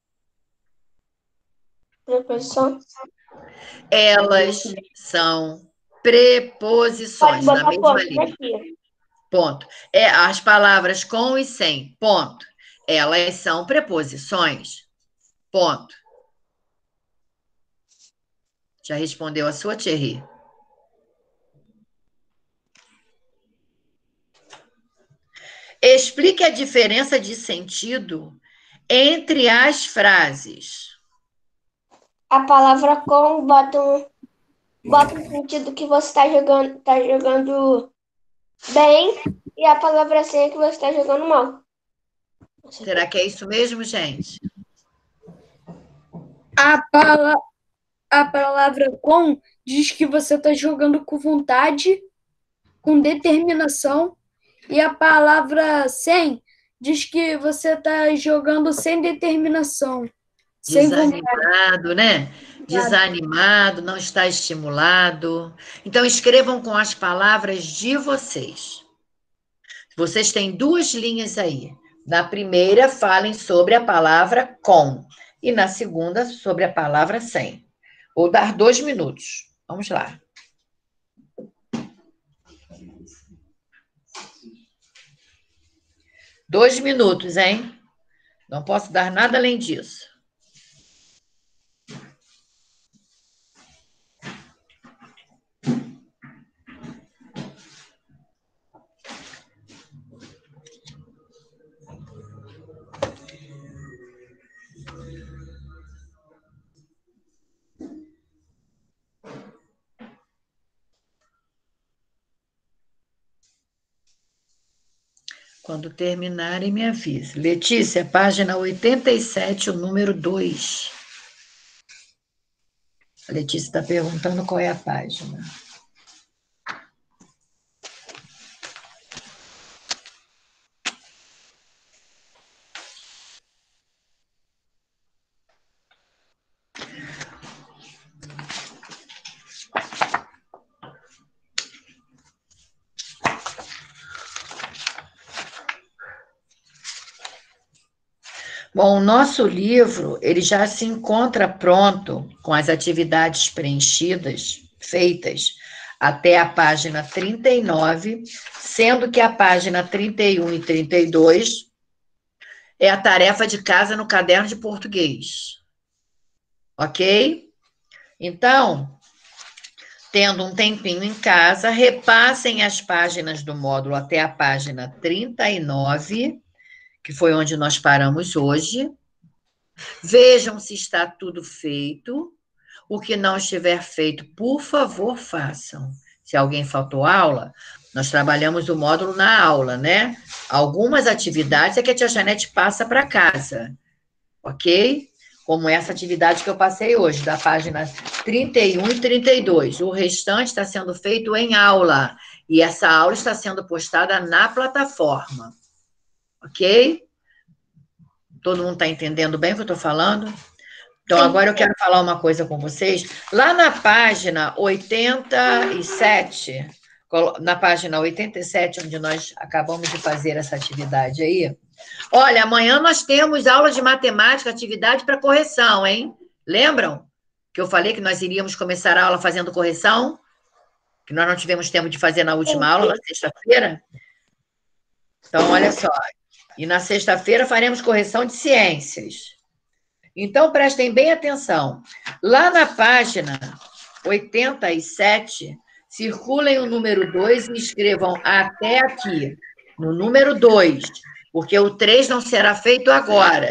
Speaker 2: Preposição.
Speaker 1: Elas são preposições,
Speaker 2: Pode
Speaker 1: na
Speaker 2: botar
Speaker 1: mesma
Speaker 2: ponto, né,
Speaker 1: linha.
Speaker 2: tia?
Speaker 1: Ponto. As palavras com e sem. Ponto. Elas são preposições. Ponto. Já respondeu a sua, Thierry? Explique a diferença de sentido entre as frases.
Speaker 2: A palavra com bota bota no sentido que você tá jogando bem e a palavra senha é que você tá jogando mal.
Speaker 1: Será que é isso mesmo, gente?
Speaker 3: A palavra com diz que você está jogando com vontade, com determinação, e a palavra sem diz que você está jogando sem determinação, sem vontade.
Speaker 1: Desanimado, né? Desanimado, não está estimulado. Então, escrevam com as palavras de vocês. Vocês têm 2 linhas aí. Na primeira, falem sobre a palavra com. E na segunda, sobre a palavra sem. Vou dar 2 minutos. Vamos lá. Dois minutos, hein? Não posso dar nada além disso. Quando terminarem, me avise. Letícia, página 87, o número 2. A Letícia está perguntando qual é a página. Bom, o nosso livro, ele já se encontra pronto, com as atividades preenchidas, feitas, até a página 39, sendo que a página 31 e 32 é a tarefa de casa no caderno de português. Ok? Então, tendo um tempinho em casa, repassem as páginas do módulo até a página 39, que foi onde nós paramos hoje. Vejam se está tudo feito. O que não estiver feito, por favor, façam. Se alguém faltou aula, nós trabalhamos o módulo na aula, né? Algumas atividades é que a tia Janete passa para casa, ok? Como essa atividade que eu passei hoje, da página 31 e 32. O restante está sendo feito em aula. E essa aula está sendo postada na plataforma. Ok? Todo mundo está entendendo bem o que eu estou falando? Então, agora eu quero falar uma coisa com vocês. Lá na página 87, onde nós acabamos de fazer essa atividade aí, olha, amanhã nós temos aula de matemática, atividade para correção, hein? Lembram que eu falei que nós iríamos começar a aula fazendo correção? Que nós não tivemos tempo de fazer na última aula, na sexta-feira? Então, olha só. E na sexta-feira faremos correção de ciências. Então, prestem bem atenção. Lá na página 87, circulem o número 2 e escrevam até aqui, no número 2, porque o 3 não será feito agora.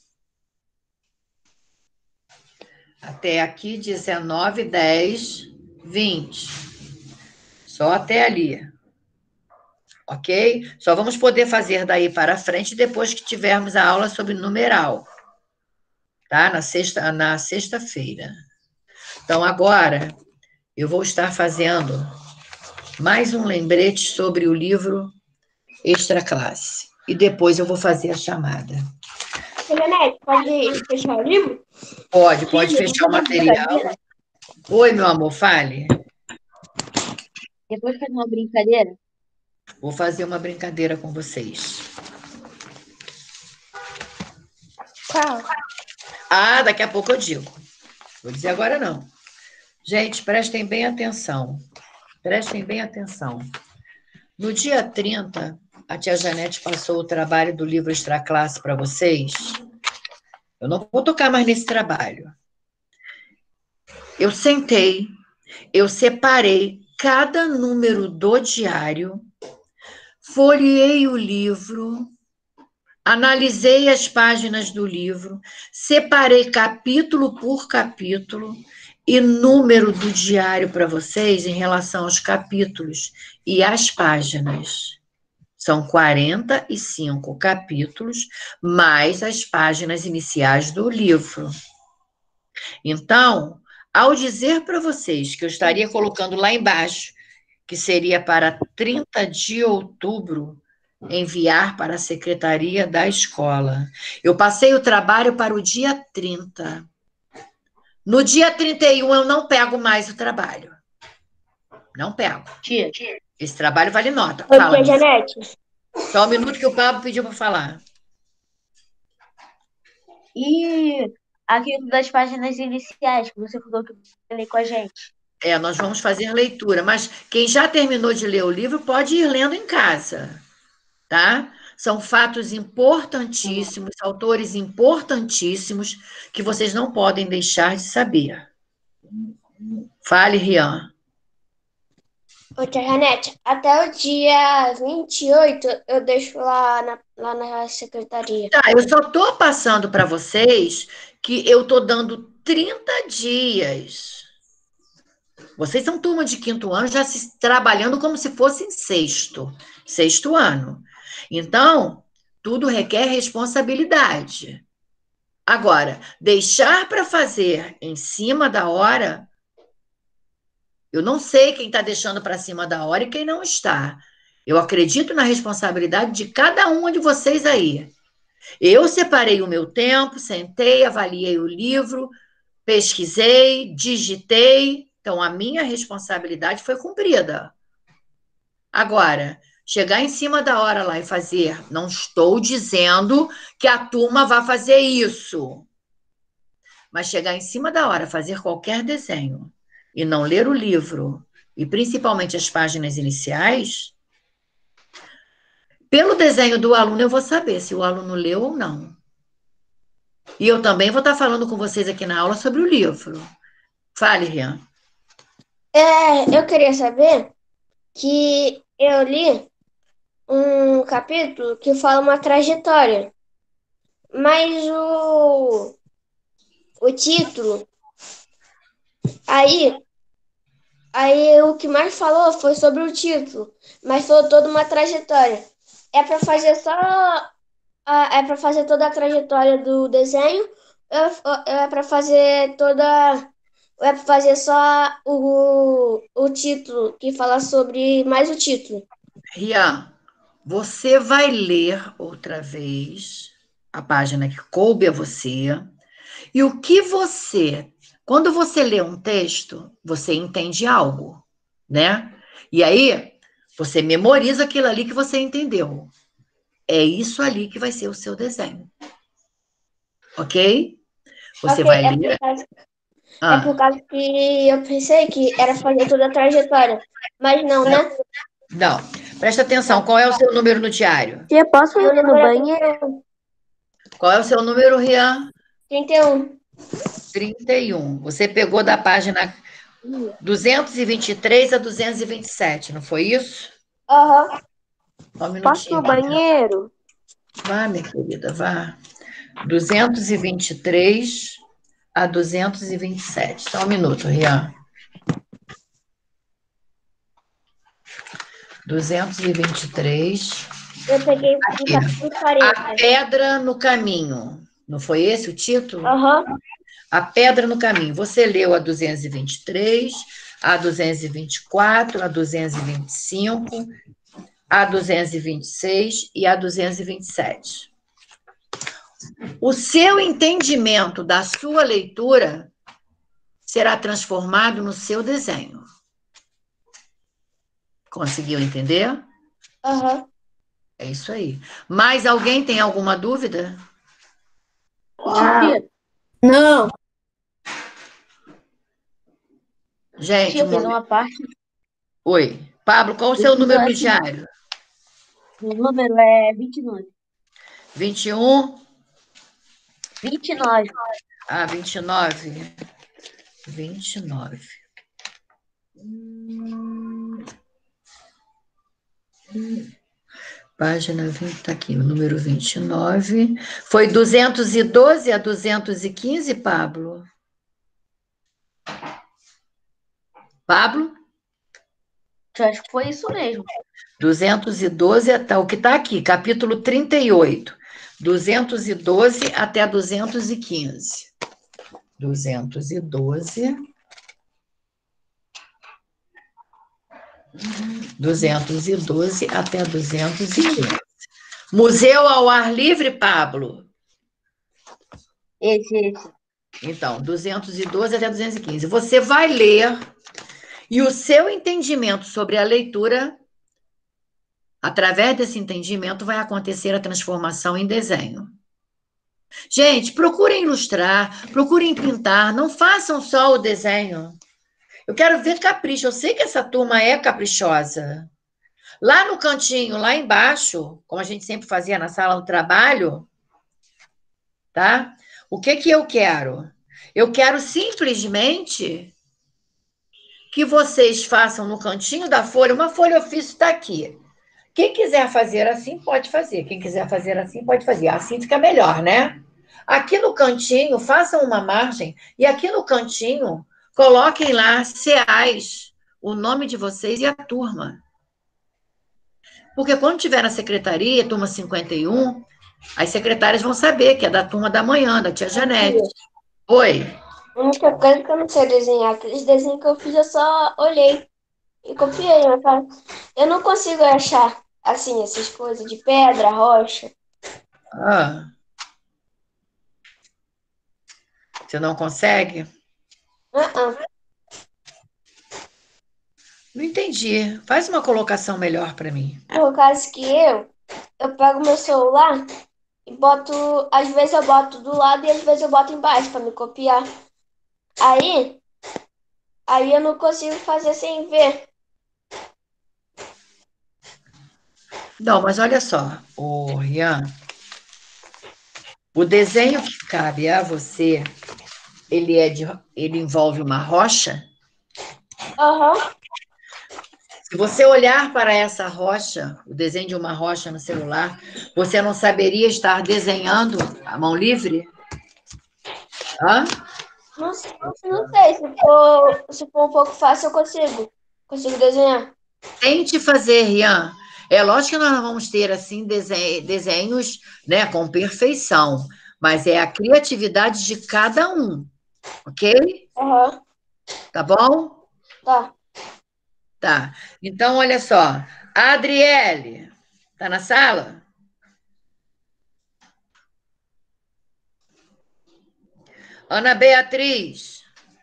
Speaker 1: Até aqui, 19, 10, 20. Só até ali. Ok? Só vamos poder fazer daí para frente depois que tivermos a aula sobre numeral. Tá? Na sexta-feira. Então, agora, eu vou estar fazendo mais um lembrete sobre o livro Extra Classe. E depois eu vou fazer a chamada.
Speaker 2: Janete, pode fechar o livro?
Speaker 1: Pode fechar o material. Oi, meu amor, fale.
Speaker 5: Depois faz uma brincadeira.
Speaker 1: Vou fazer uma brincadeira com vocês.
Speaker 6: Qual?
Speaker 1: Ah, daqui a pouco eu digo. Vou dizer agora não. Gente, prestem bem atenção. Prestem bem atenção. No dia 30, a tia Janete passou o trabalho do livro Extra Classe para vocês. Eu não vou tocar mais nesse trabalho. Eu sentei, eu separei cada número do diário, folheei o livro, analisei as páginas do livro, separei capítulo por capítulo e número do diário para vocês em relação aos capítulos e às páginas. São 45 capítulos, mais as páginas iniciais do livro. Então, ao dizer para vocês que eu estaria colocando lá embaixo, que seria para 30 de outubro, enviar para a secretaria da escola. Eu passei o trabalho para o dia 30. No dia 31, eu não pego mais o trabalho. Não pego.
Speaker 5: Tia,
Speaker 1: Esse trabalho vale nota.
Speaker 2: Ô,
Speaker 1: Fala,
Speaker 2: tia
Speaker 1: Miss.
Speaker 2: Janete.
Speaker 1: Só um minuto que o Pablo pediu para falar.
Speaker 5: e aquilo das páginas iniciais que você falou que vai ler com a gente.
Speaker 1: Nós vamos fazer leitura, mas quem já terminou de ler o livro pode ir lendo em casa, tá? São fatos importantíssimos, autores importantíssimos, que vocês não podem deixar de saber. Fale, Rian.
Speaker 2: Ô, tia Janete, até o dia 28 eu deixo lá na secretaria.
Speaker 1: Tá, eu só estou passando para vocês que eu estou dando 30 dias. Vocês são turma de 5º ano, já trabalhando como se fossem sexto ano. Então, tudo requer responsabilidade. Agora, deixar para fazer em cima da hora, eu não sei quem está deixando para cima da hora e quem não está. Eu acredito na responsabilidade de cada um de vocês aí. Eu separei o meu tempo, sentei, avaliei o livro, pesquisei, digitei. Então, a minha responsabilidade foi cumprida. Agora, chegar em cima da hora lá e fazer, não estou dizendo que a turma vai fazer isso, mas chegar em cima da hora, fazer qualquer desenho e não ler o livro, e principalmente as páginas iniciais, pelo desenho do aluno eu vou saber se o aluno leu ou não. E eu também vou estar falando com vocês aqui na aula sobre o livro. Fale, Rian.
Speaker 2: Eu queria saber que eu li um capítulo que fala uma trajetória, mas o título, aí o que mais falou foi sobre o título, mas falou toda uma trajetória. É para fazer toda a trajetória do desenho, é para fazer é para fazer só o título, que fala sobre mais o título.
Speaker 1: Rian, você vai ler outra vez a página que coube a você, e o que quando você lê um texto, você entende algo, né? E aí, você memoriza aquilo ali que você entendeu. É isso ali que vai ser o seu desenho. Ok? Você vai ler.
Speaker 2: É por causa que eu pensei que era fazer toda a trajetória, mas não, né?
Speaker 1: Não. Presta atenção, qual é o seu número no diário?
Speaker 3: Tia, posso ir no banheiro?
Speaker 1: Qual é o seu número, Rian?
Speaker 2: 31.
Speaker 1: 31. Você pegou da página 223 a 227, não foi isso?
Speaker 2: Aham.
Speaker 1: Só um minutinho.
Speaker 3: Posso ir no banheiro?
Speaker 1: Vá, minha querida, vá. 223 a 227. Só um minuto, Rian. 223.
Speaker 2: Eu peguei o capítulo 40.
Speaker 1: A Pedra no Caminho. Não foi esse o título?
Speaker 2: Aham.
Speaker 1: A Pedra no Caminho. Você leu a 223, a 224, a 225, a 226 e a 227. O seu entendimento da sua leitura será transformado no seu desenho. Conseguiu entender?
Speaker 2: Aham.
Speaker 1: É isso aí. Mais alguém tem alguma dúvida?
Speaker 3: Não.
Speaker 1: Gente,
Speaker 5: Tia, fez uma parte.
Speaker 1: Oi. Pablo, qual o seu número no diário?
Speaker 5: O número é 29.
Speaker 1: 21?
Speaker 5: 29.
Speaker 1: Ah, 29. 29. Página 20, tá aqui, o número 29. Foi 212 a 215, Pablo? Pablo?
Speaker 5: Eu acho que foi isso mesmo.
Speaker 1: 212 até o que está aqui, capítulo 38. 212 até 215. 212. 212 até 215. Museu ao ar livre, Pablo?
Speaker 5: Esse.
Speaker 1: Então, 212 até 215. Você vai ler e o seu entendimento sobre a leitura, através desse entendimento, vai acontecer a transformação em desenho. Gente, procurem ilustrar, procurem pintar, não façam só o desenho. Eu quero ver capricho. Eu sei que essa turma é caprichosa. Lá no cantinho, lá embaixo, como a gente sempre fazia na sala do trabalho, tá? O que eu quero? Eu quero simplesmente que vocês façam no cantinho da folha, uma folha ofício está aqui. Quem quiser fazer assim, pode fazer. Quem quiser fazer assim, pode fazer. Assim fica melhor, né? Aqui no cantinho, façam uma margem, e aqui no cantinho, coloquem lá CEAs, o nome de vocês e a turma. Porque quando tiver na secretaria, turma 51, as secretárias vão saber que é da turma da manhã, da tia Janete. Oi.
Speaker 2: A única coisa que eu não sei desenhar, aqueles desenhos que eu fiz, eu só olhei e copiei, mas eu não consigo achar, assim, essas coisas de pedra, rocha.
Speaker 1: Ah. Você não consegue? Não entendi. Faz uma colocação melhor para mim.
Speaker 2: No caso que eu pego meu celular e boto, às vezes eu boto do lado e às vezes eu boto embaixo para me copiar. Aí eu não consigo fazer sem ver.
Speaker 1: Não, mas olha só, Rian, o desenho que cabe a você, ele envolve uma rocha.
Speaker 2: Aham.
Speaker 1: Se você olhar para essa rocha, o desenho de uma rocha no celular, você não saberia estar desenhando a mão livre? Hã?
Speaker 2: Não sei, se for um pouco fácil, eu consigo desenhar.
Speaker 1: Tente fazer, Rian. É lógico que nós não vamos ter assim desenhos, né, com perfeição, mas é a criatividade de cada um, ok?
Speaker 2: Aham.
Speaker 1: Tá bom?
Speaker 2: Tá.
Speaker 1: Tá. Então, olha só. A Adriele, tá na sala? Ana Beatriz.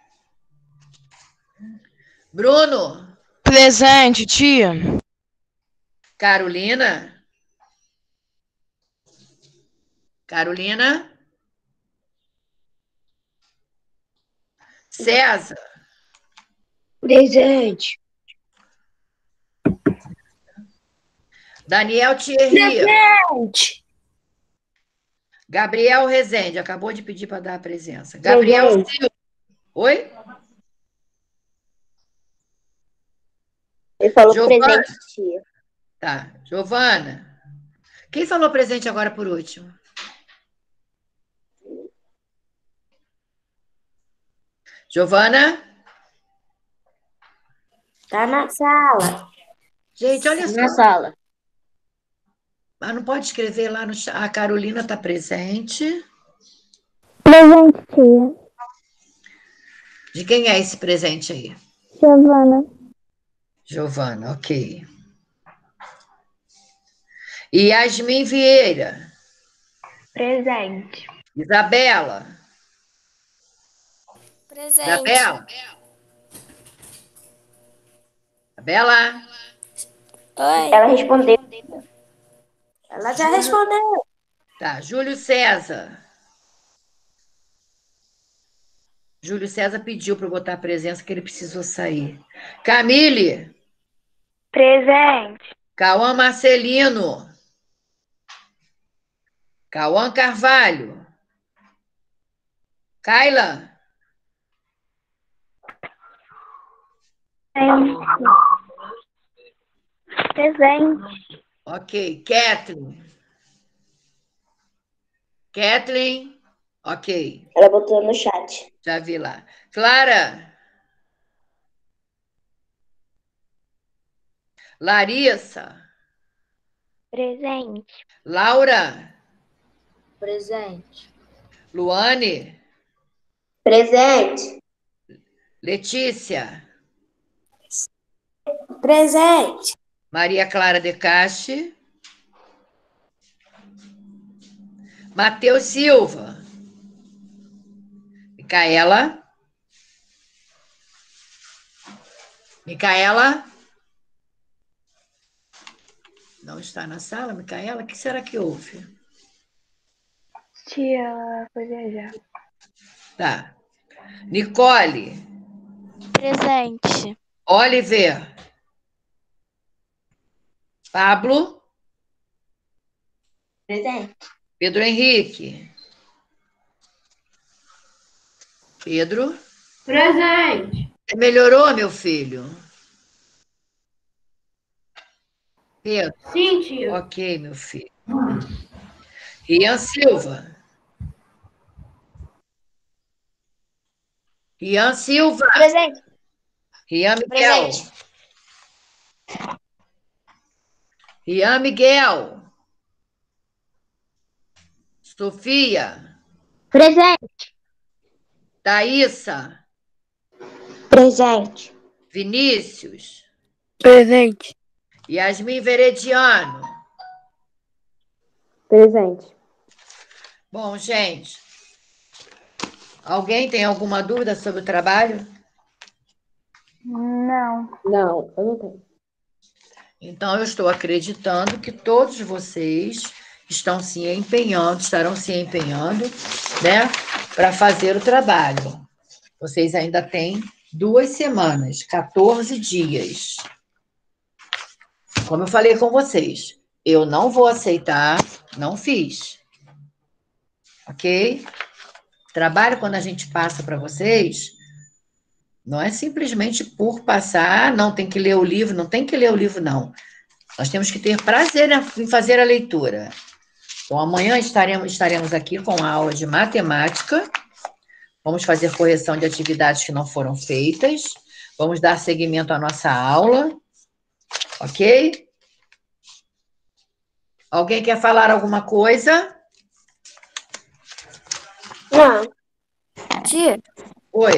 Speaker 1: Bruno.
Speaker 4: Presente, tia.
Speaker 1: Carolina. Carolina. César.
Speaker 5: Presente.
Speaker 1: Daniel Thierry.
Speaker 3: Presente.
Speaker 1: Gabriel Rezende. Acabou de pedir para dar a presença. Gabriel Silva. Oi?
Speaker 5: Ele falou
Speaker 1: Giovana.
Speaker 5: presente, tia.
Speaker 1: Tá. Giovana. Quem falou presente agora por último? Giovana?
Speaker 6: Tá na sala.
Speaker 1: Gente, olha só.
Speaker 5: Na sala.
Speaker 1: Ah, não pode escrever lá no chat. A Carolina está presente.
Speaker 9: Presente, tia.
Speaker 1: De quem é esse presente aí?
Speaker 9: Giovana.
Speaker 1: Giovana, ok. E Yasmin Vieira.
Speaker 7: Presente.
Speaker 1: Isabela.
Speaker 2: Presente.
Speaker 1: Isabela. Isabela.
Speaker 2: Oi.
Speaker 5: Ela respondeu.
Speaker 2: Ela já respondeu.
Speaker 1: Tá, Júlio César. Júlio César pediu para eu botar a presença que ele precisou sair. Camille.
Speaker 7: Presente.
Speaker 1: Cauã Marcelino. Cauã Carvalho. Kaila.
Speaker 7: Presente.
Speaker 1: Ok. Kathleen. Kathleen. Ok.
Speaker 2: Ela botou no chat.
Speaker 1: Já vi lá. Clara. Larissa.
Speaker 7: Presente.
Speaker 1: Laura.
Speaker 3: Presente.
Speaker 1: Luane.
Speaker 2: Presente.
Speaker 1: Letícia.
Speaker 6: Presente.
Speaker 1: Maria Clara de Castro. Matheus Silva. Micaela. Micaela. Não está na sala, Micaela? O que será que houve?
Speaker 7: Tia, ela foi viajar.
Speaker 1: Tá. Nicole.
Speaker 7: Presente.
Speaker 1: Oliver. Pablo.
Speaker 2: Presente.
Speaker 1: Pedro Henrique. Pedro.
Speaker 3: Presente.
Speaker 1: Melhorou, meu filho? Pedro.
Speaker 3: Sim, tio.
Speaker 1: Ok, meu filho. Rian Silva. Rian Silva.
Speaker 2: Presente.
Speaker 1: Rian Miguel.
Speaker 2: Presente.
Speaker 1: Rian Miguel. Sofia.
Speaker 2: Presente.
Speaker 1: Thaísa.
Speaker 2: Presente.
Speaker 1: Vinícius.
Speaker 7: Presente.
Speaker 1: Yasmin Verediano.
Speaker 2: Presente.
Speaker 1: Bom, gente, alguém tem alguma dúvida sobre o trabalho?
Speaker 7: Não.
Speaker 2: Não, eu não tenho.
Speaker 1: Então, eu estou acreditando que todos vocês estão se empenhando, estarão se empenhando, né, para fazer o trabalho. Vocês ainda têm 2 semanas, 14 dias. Como eu falei com vocês, eu não vou aceitar, não fiz. Ok? Trabalho, quando a gente passa para vocês, não é simplesmente por passar, não tem que ler o livro, não tem que ler o livro, não. Nós temos que ter prazer em fazer a leitura. Então, amanhã estaremos aqui com a aula de matemática. Vamos fazer correção de atividades que não foram feitas. Vamos dar seguimento à nossa aula. Ok? Alguém quer falar alguma coisa?
Speaker 2: Não.
Speaker 6: Tia,
Speaker 1: Oi.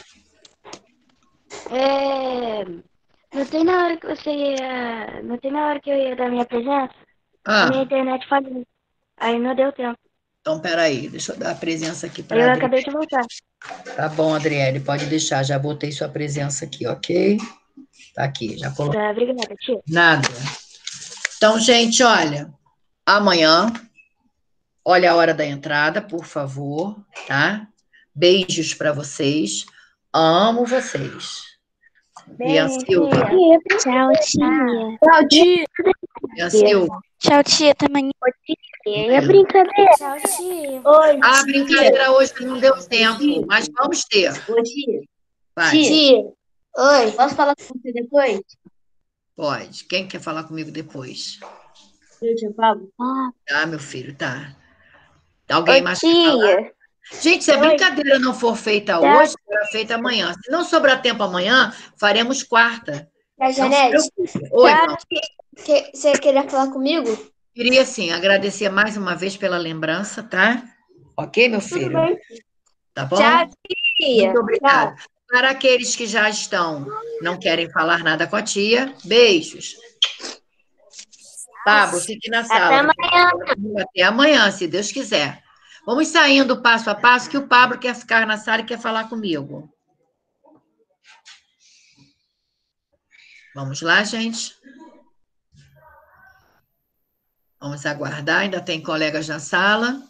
Speaker 7: Não tem na hora que você ia. Não tem na hora que eu ia dar minha presença? A minha
Speaker 1: Ah,
Speaker 7: internet falhou. Aí não deu tempo.
Speaker 1: então, peraí, deixa eu dar a presença aqui
Speaker 7: Aí
Speaker 1: para
Speaker 7: eu
Speaker 1: a
Speaker 7: acabei de voltar.
Speaker 1: Tá bom, Adriele, pode deixar, já botei sua presença aqui, ok? Tá aqui, já coloquei.
Speaker 7: Tá, obrigada, tia.
Speaker 1: Nada. Então, gente, olha, amanhã, olha a hora da entrada, por favor, tá? Beijos para vocês. Amo vocês. Rian Silva.
Speaker 7: Tchau, tia.
Speaker 3: Tchau, tia.
Speaker 1: Rian Silva.
Speaker 7: Tchau, tia. Até amanhã.
Speaker 2: E a brincadeira?
Speaker 6: tchau, tia.
Speaker 2: Oi,
Speaker 1: A brincadeira hoje não deu tempo, mas vamos ter.
Speaker 5: Ô, tia,
Speaker 1: Vai,
Speaker 2: tia. Oi.
Speaker 5: posso falar com você depois?
Speaker 1: pode. Quem quer falar comigo depois?
Speaker 5: Eu, tia Pablo.
Speaker 1: Tá, meu filho, tá. Alguém
Speaker 2: Ô,
Speaker 1: mais quer falar?
Speaker 2: tia.
Speaker 1: Gente, se a brincadeira não for feita hoje, será feita amanhã. Se não sobrar tempo amanhã, faremos quarta.
Speaker 2: A
Speaker 1: Não se
Speaker 2: Janete,
Speaker 1: preocupe. Oi, irmão.
Speaker 2: você queria falar comigo?
Speaker 1: Queria, sim, agradecer mais uma vez pela lembrança, tá? Ok, meu filho?
Speaker 2: bem.
Speaker 1: Tá bom?
Speaker 2: Tchau, tia.
Speaker 1: Muito obrigada. Para aqueles que já estão, não querem falar nada com a tia, beijos. Pablo, fique na sala. Até amanhã, se Deus quiser. Vamos saindo passo a passo, que o Pablo quer ficar na sala e quer falar comigo. Vamos lá, gente? Vamos aguardar, ainda tem colegas na sala.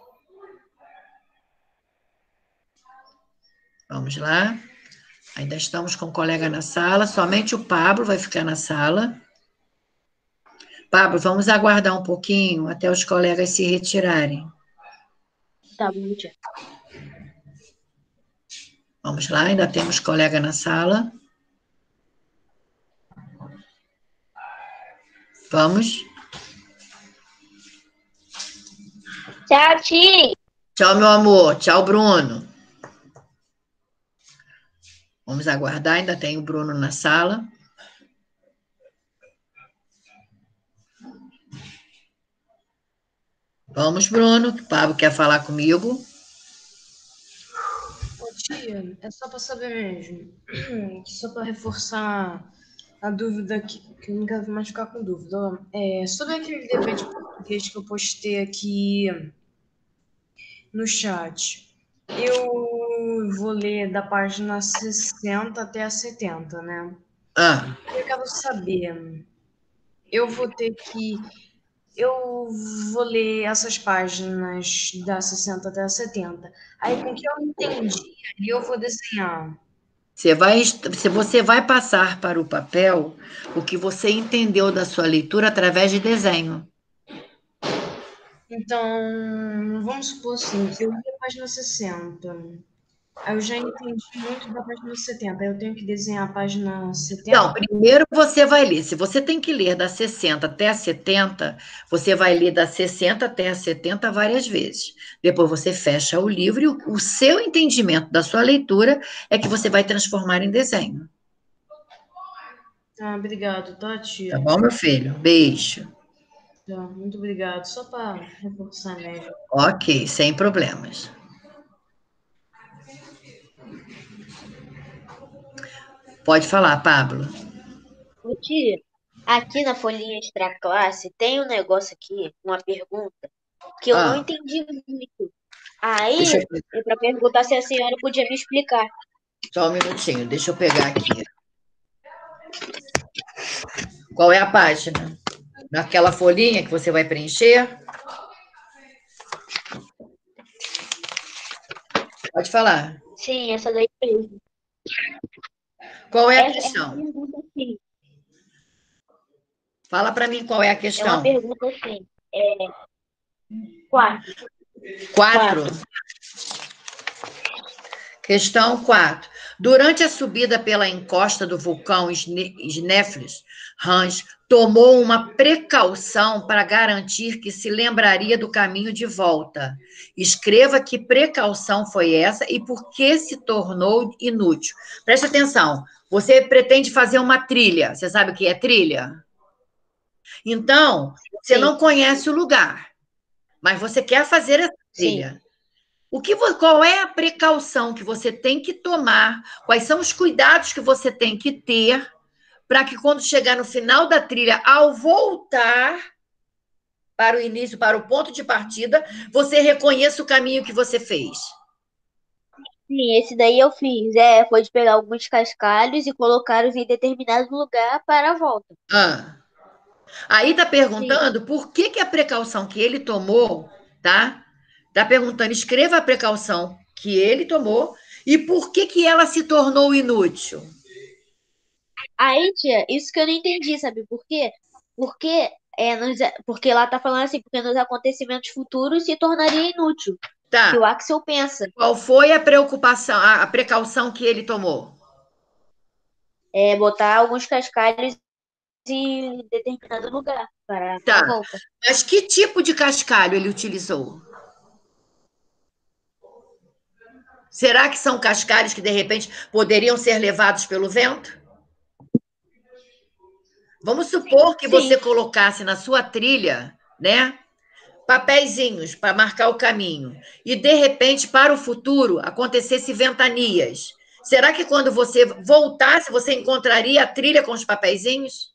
Speaker 1: Vamos lá. Ainda estamos com colega na sala, somente o Pablo vai ficar na sala. Pablo, vamos aguardar um pouquinho até os colegas se retirarem.
Speaker 5: Tá bom, tia.
Speaker 1: Vamos lá, ainda temos colega na sala. Vamos.
Speaker 2: Tchau, tia.
Speaker 1: Tchau, meu amor. Tchau, Bruno. Vamos aguardar, ainda tem o Bruno na sala. Vamos, Bruno, que o Pablo quer falar comigo.
Speaker 4: Ô, tia, é só para saber mesmo. Só para reforçar a dúvida que eu não quero mais ficar com dúvida. Ó, sobre aquele dever de português que eu postei aqui no chat. Eu vou ler da página 60 até a 70, né? Eu quero saber, eu vou ler essas páginas da 60 até a 70. Aí, com o que eu entendi, ali eu vou desenhar.
Speaker 1: Você vai passar para o papel o que você entendeu da sua leitura através de desenho.
Speaker 4: Então, vamos supor assim, eu li a página 60. Aí eu já entendi muito da página 70. Aí eu tenho que desenhar a página 70?
Speaker 1: Não, primeiro você vai ler. Se você tem que ler da 60 até a 70, você vai ler da 60 até a 70 várias vezes. Depois você fecha o livro e o seu entendimento da sua leitura é que você vai transformar em desenho.
Speaker 4: Ah, obrigado, tá, tia?
Speaker 1: Tá bom, meu filho? Beijo.
Speaker 4: Tá, muito obrigado. Só para reforçar mesmo.
Speaker 1: Ok, sem problemas. Pode falar, Pablo.
Speaker 5: Ô, tia, aqui na folhinha extra classe tem um negócio aqui, uma pergunta, que eu não entendi muito. Aí, é para perguntar se a senhora podia me explicar.
Speaker 1: Só um minutinho, deixa eu pegar aqui. Qual é a página? Naquela folhinha que você vai preencher? Pode falar.
Speaker 5: Sim, essa daí mesmo.
Speaker 1: Qual é a questão?
Speaker 5: É uma pergunta assim.
Speaker 1: Fala para mim qual é a questão.
Speaker 5: É uma pergunta assim. 4.
Speaker 1: 4. Questão 4. Durante a subida pela encosta do vulcão Sneffels, Hans tomou uma precaução para garantir que se lembraria do caminho de volta. Escreva que precaução foi essa e por que se tornou inútil. Preste atenção. Você pretende fazer uma trilha. Você sabe o que é trilha? Então, você não conhece o lugar, mas você quer fazer essa trilha. Sim. Qual é a precaução que você tem que tomar? Quais são os cuidados que você tem que ter para que quando chegar no final da trilha, ao voltar para o início, para o ponto de partida, você reconheça o caminho que você fez?
Speaker 5: Sim, esse daí eu fiz. Foi de pegar alguns cascalhos e colocá-los em determinado lugar para a volta.
Speaker 1: Aí está perguntando por que a precaução que ele tomou, tá? Está perguntando, escreva a precaução que ele tomou e por que ela se tornou inútil.
Speaker 5: Aí, tia, isso que eu não entendi, sabe por quê? Porque lá tá falando assim, porque nos acontecimentos futuros se tornaria inútil.
Speaker 1: Tá.
Speaker 5: Que o Axel pensa.
Speaker 1: Qual foi a preocupação, a precaução que ele tomou?
Speaker 5: Botar alguns cascalhos em determinado lugar para a volta.
Speaker 1: Mas que tipo de cascalho ele utilizou? Será que são cascalhos que, de repente, poderiam ser levados pelo vento? Vamos supor que você colocasse na sua trilha, né, papeizinhos para marcar o caminho, e, de repente, para o futuro, acontecesse ventanias. Será que quando você voltasse, você encontraria a trilha com os papeizinhos?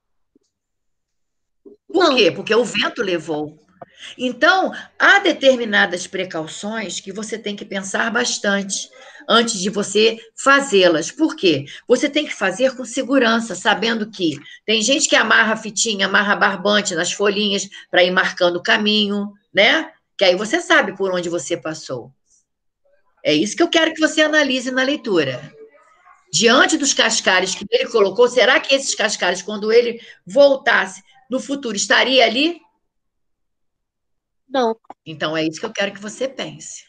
Speaker 1: Por quê? Porque o vento levou. Então, há determinadas precauções que você tem que pensar bastante antes de você fazê-las. Por quê? Você tem que fazer com segurança, sabendo que tem gente que amarra fitinha, amarra barbante nas folhinhas para ir marcando o caminho, né? Que aí você sabe por onde você passou. É isso que eu quero que você analise na leitura. Diante dos cascalhos que ele colocou, será que esses cascalhos, quando ele voltasse no futuro, estaria ali?
Speaker 5: Não.
Speaker 1: Então, é isso que eu quero que você pense.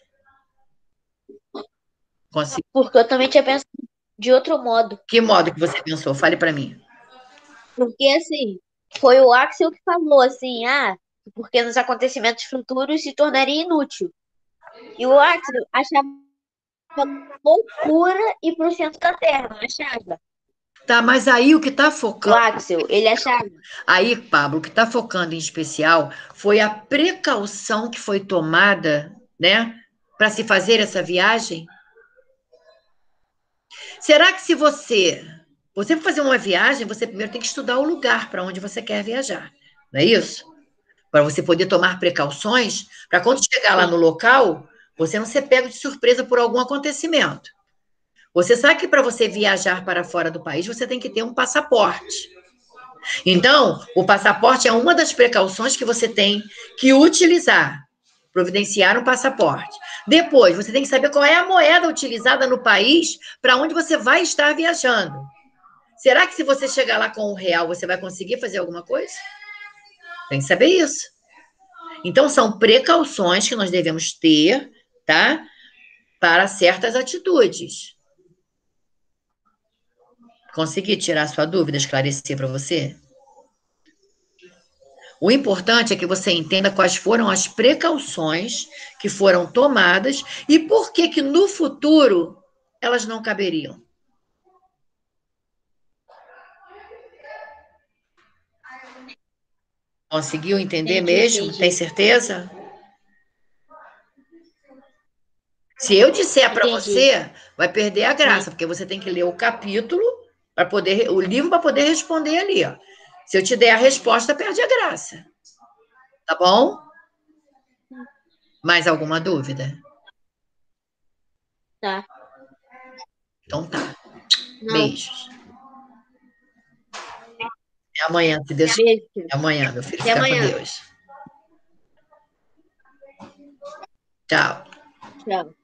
Speaker 5: Porque eu também tinha pensado de outro modo.
Speaker 1: Que modo que você pensou? Fale para mim.
Speaker 5: Porque, assim, foi o Axel que falou, assim, porque nos acontecimentos futuros se tornaria inútil. E o Axel achava loucura ir para o centro da Terra, não achava?
Speaker 1: Tá, mas aí o que está
Speaker 5: O
Speaker 1: focando...
Speaker 5: Axel, ele achava.
Speaker 1: Aí, Pablo, o que está focando em especial foi a precaução que foi tomada, né, para se fazer essa viagem. Será que se você for fazer uma viagem, você primeiro tem que estudar o lugar para onde você quer viajar, não é isso? Para você poder tomar precauções, para quando chegar lá no local, você não ser pego de surpresa por algum acontecimento. Você sabe que para você viajar para fora do país, você tem que ter um passaporte. Então, o passaporte é uma das precauções que você tem que utilizar, providenciar um passaporte. Depois, você tem que saber qual é a moeda utilizada no país para onde você vai estar viajando. Será que se você chegar lá com o real, você vai conseguir fazer alguma coisa? Tem que saber isso. Então, são precauções que nós devemos ter, tá? Para certas atitudes. Consegui tirar sua dúvida, esclarecer para você? O importante é que você entenda quais foram as precauções que foram tomadas e por que no futuro elas não caberiam. Conseguiu entender mesmo?
Speaker 5: Entendi.
Speaker 1: Tem certeza? Se eu disser para você, vai perder a graça, porque você tem que ler o capítulo para poder, o livro para poder responder ali, ó. Se eu te der a resposta, perde a graça. Tá bom? Mais alguma dúvida?
Speaker 5: Tá.
Speaker 1: Então tá.
Speaker 5: Não.
Speaker 1: Beijos. Até amanhã, se Deus
Speaker 5: Beijo.
Speaker 1: Até amanhã, meu filho.
Speaker 5: Até
Speaker 1: Fica
Speaker 5: amanhã.
Speaker 1: com Deus. Tchau.
Speaker 5: Tchau.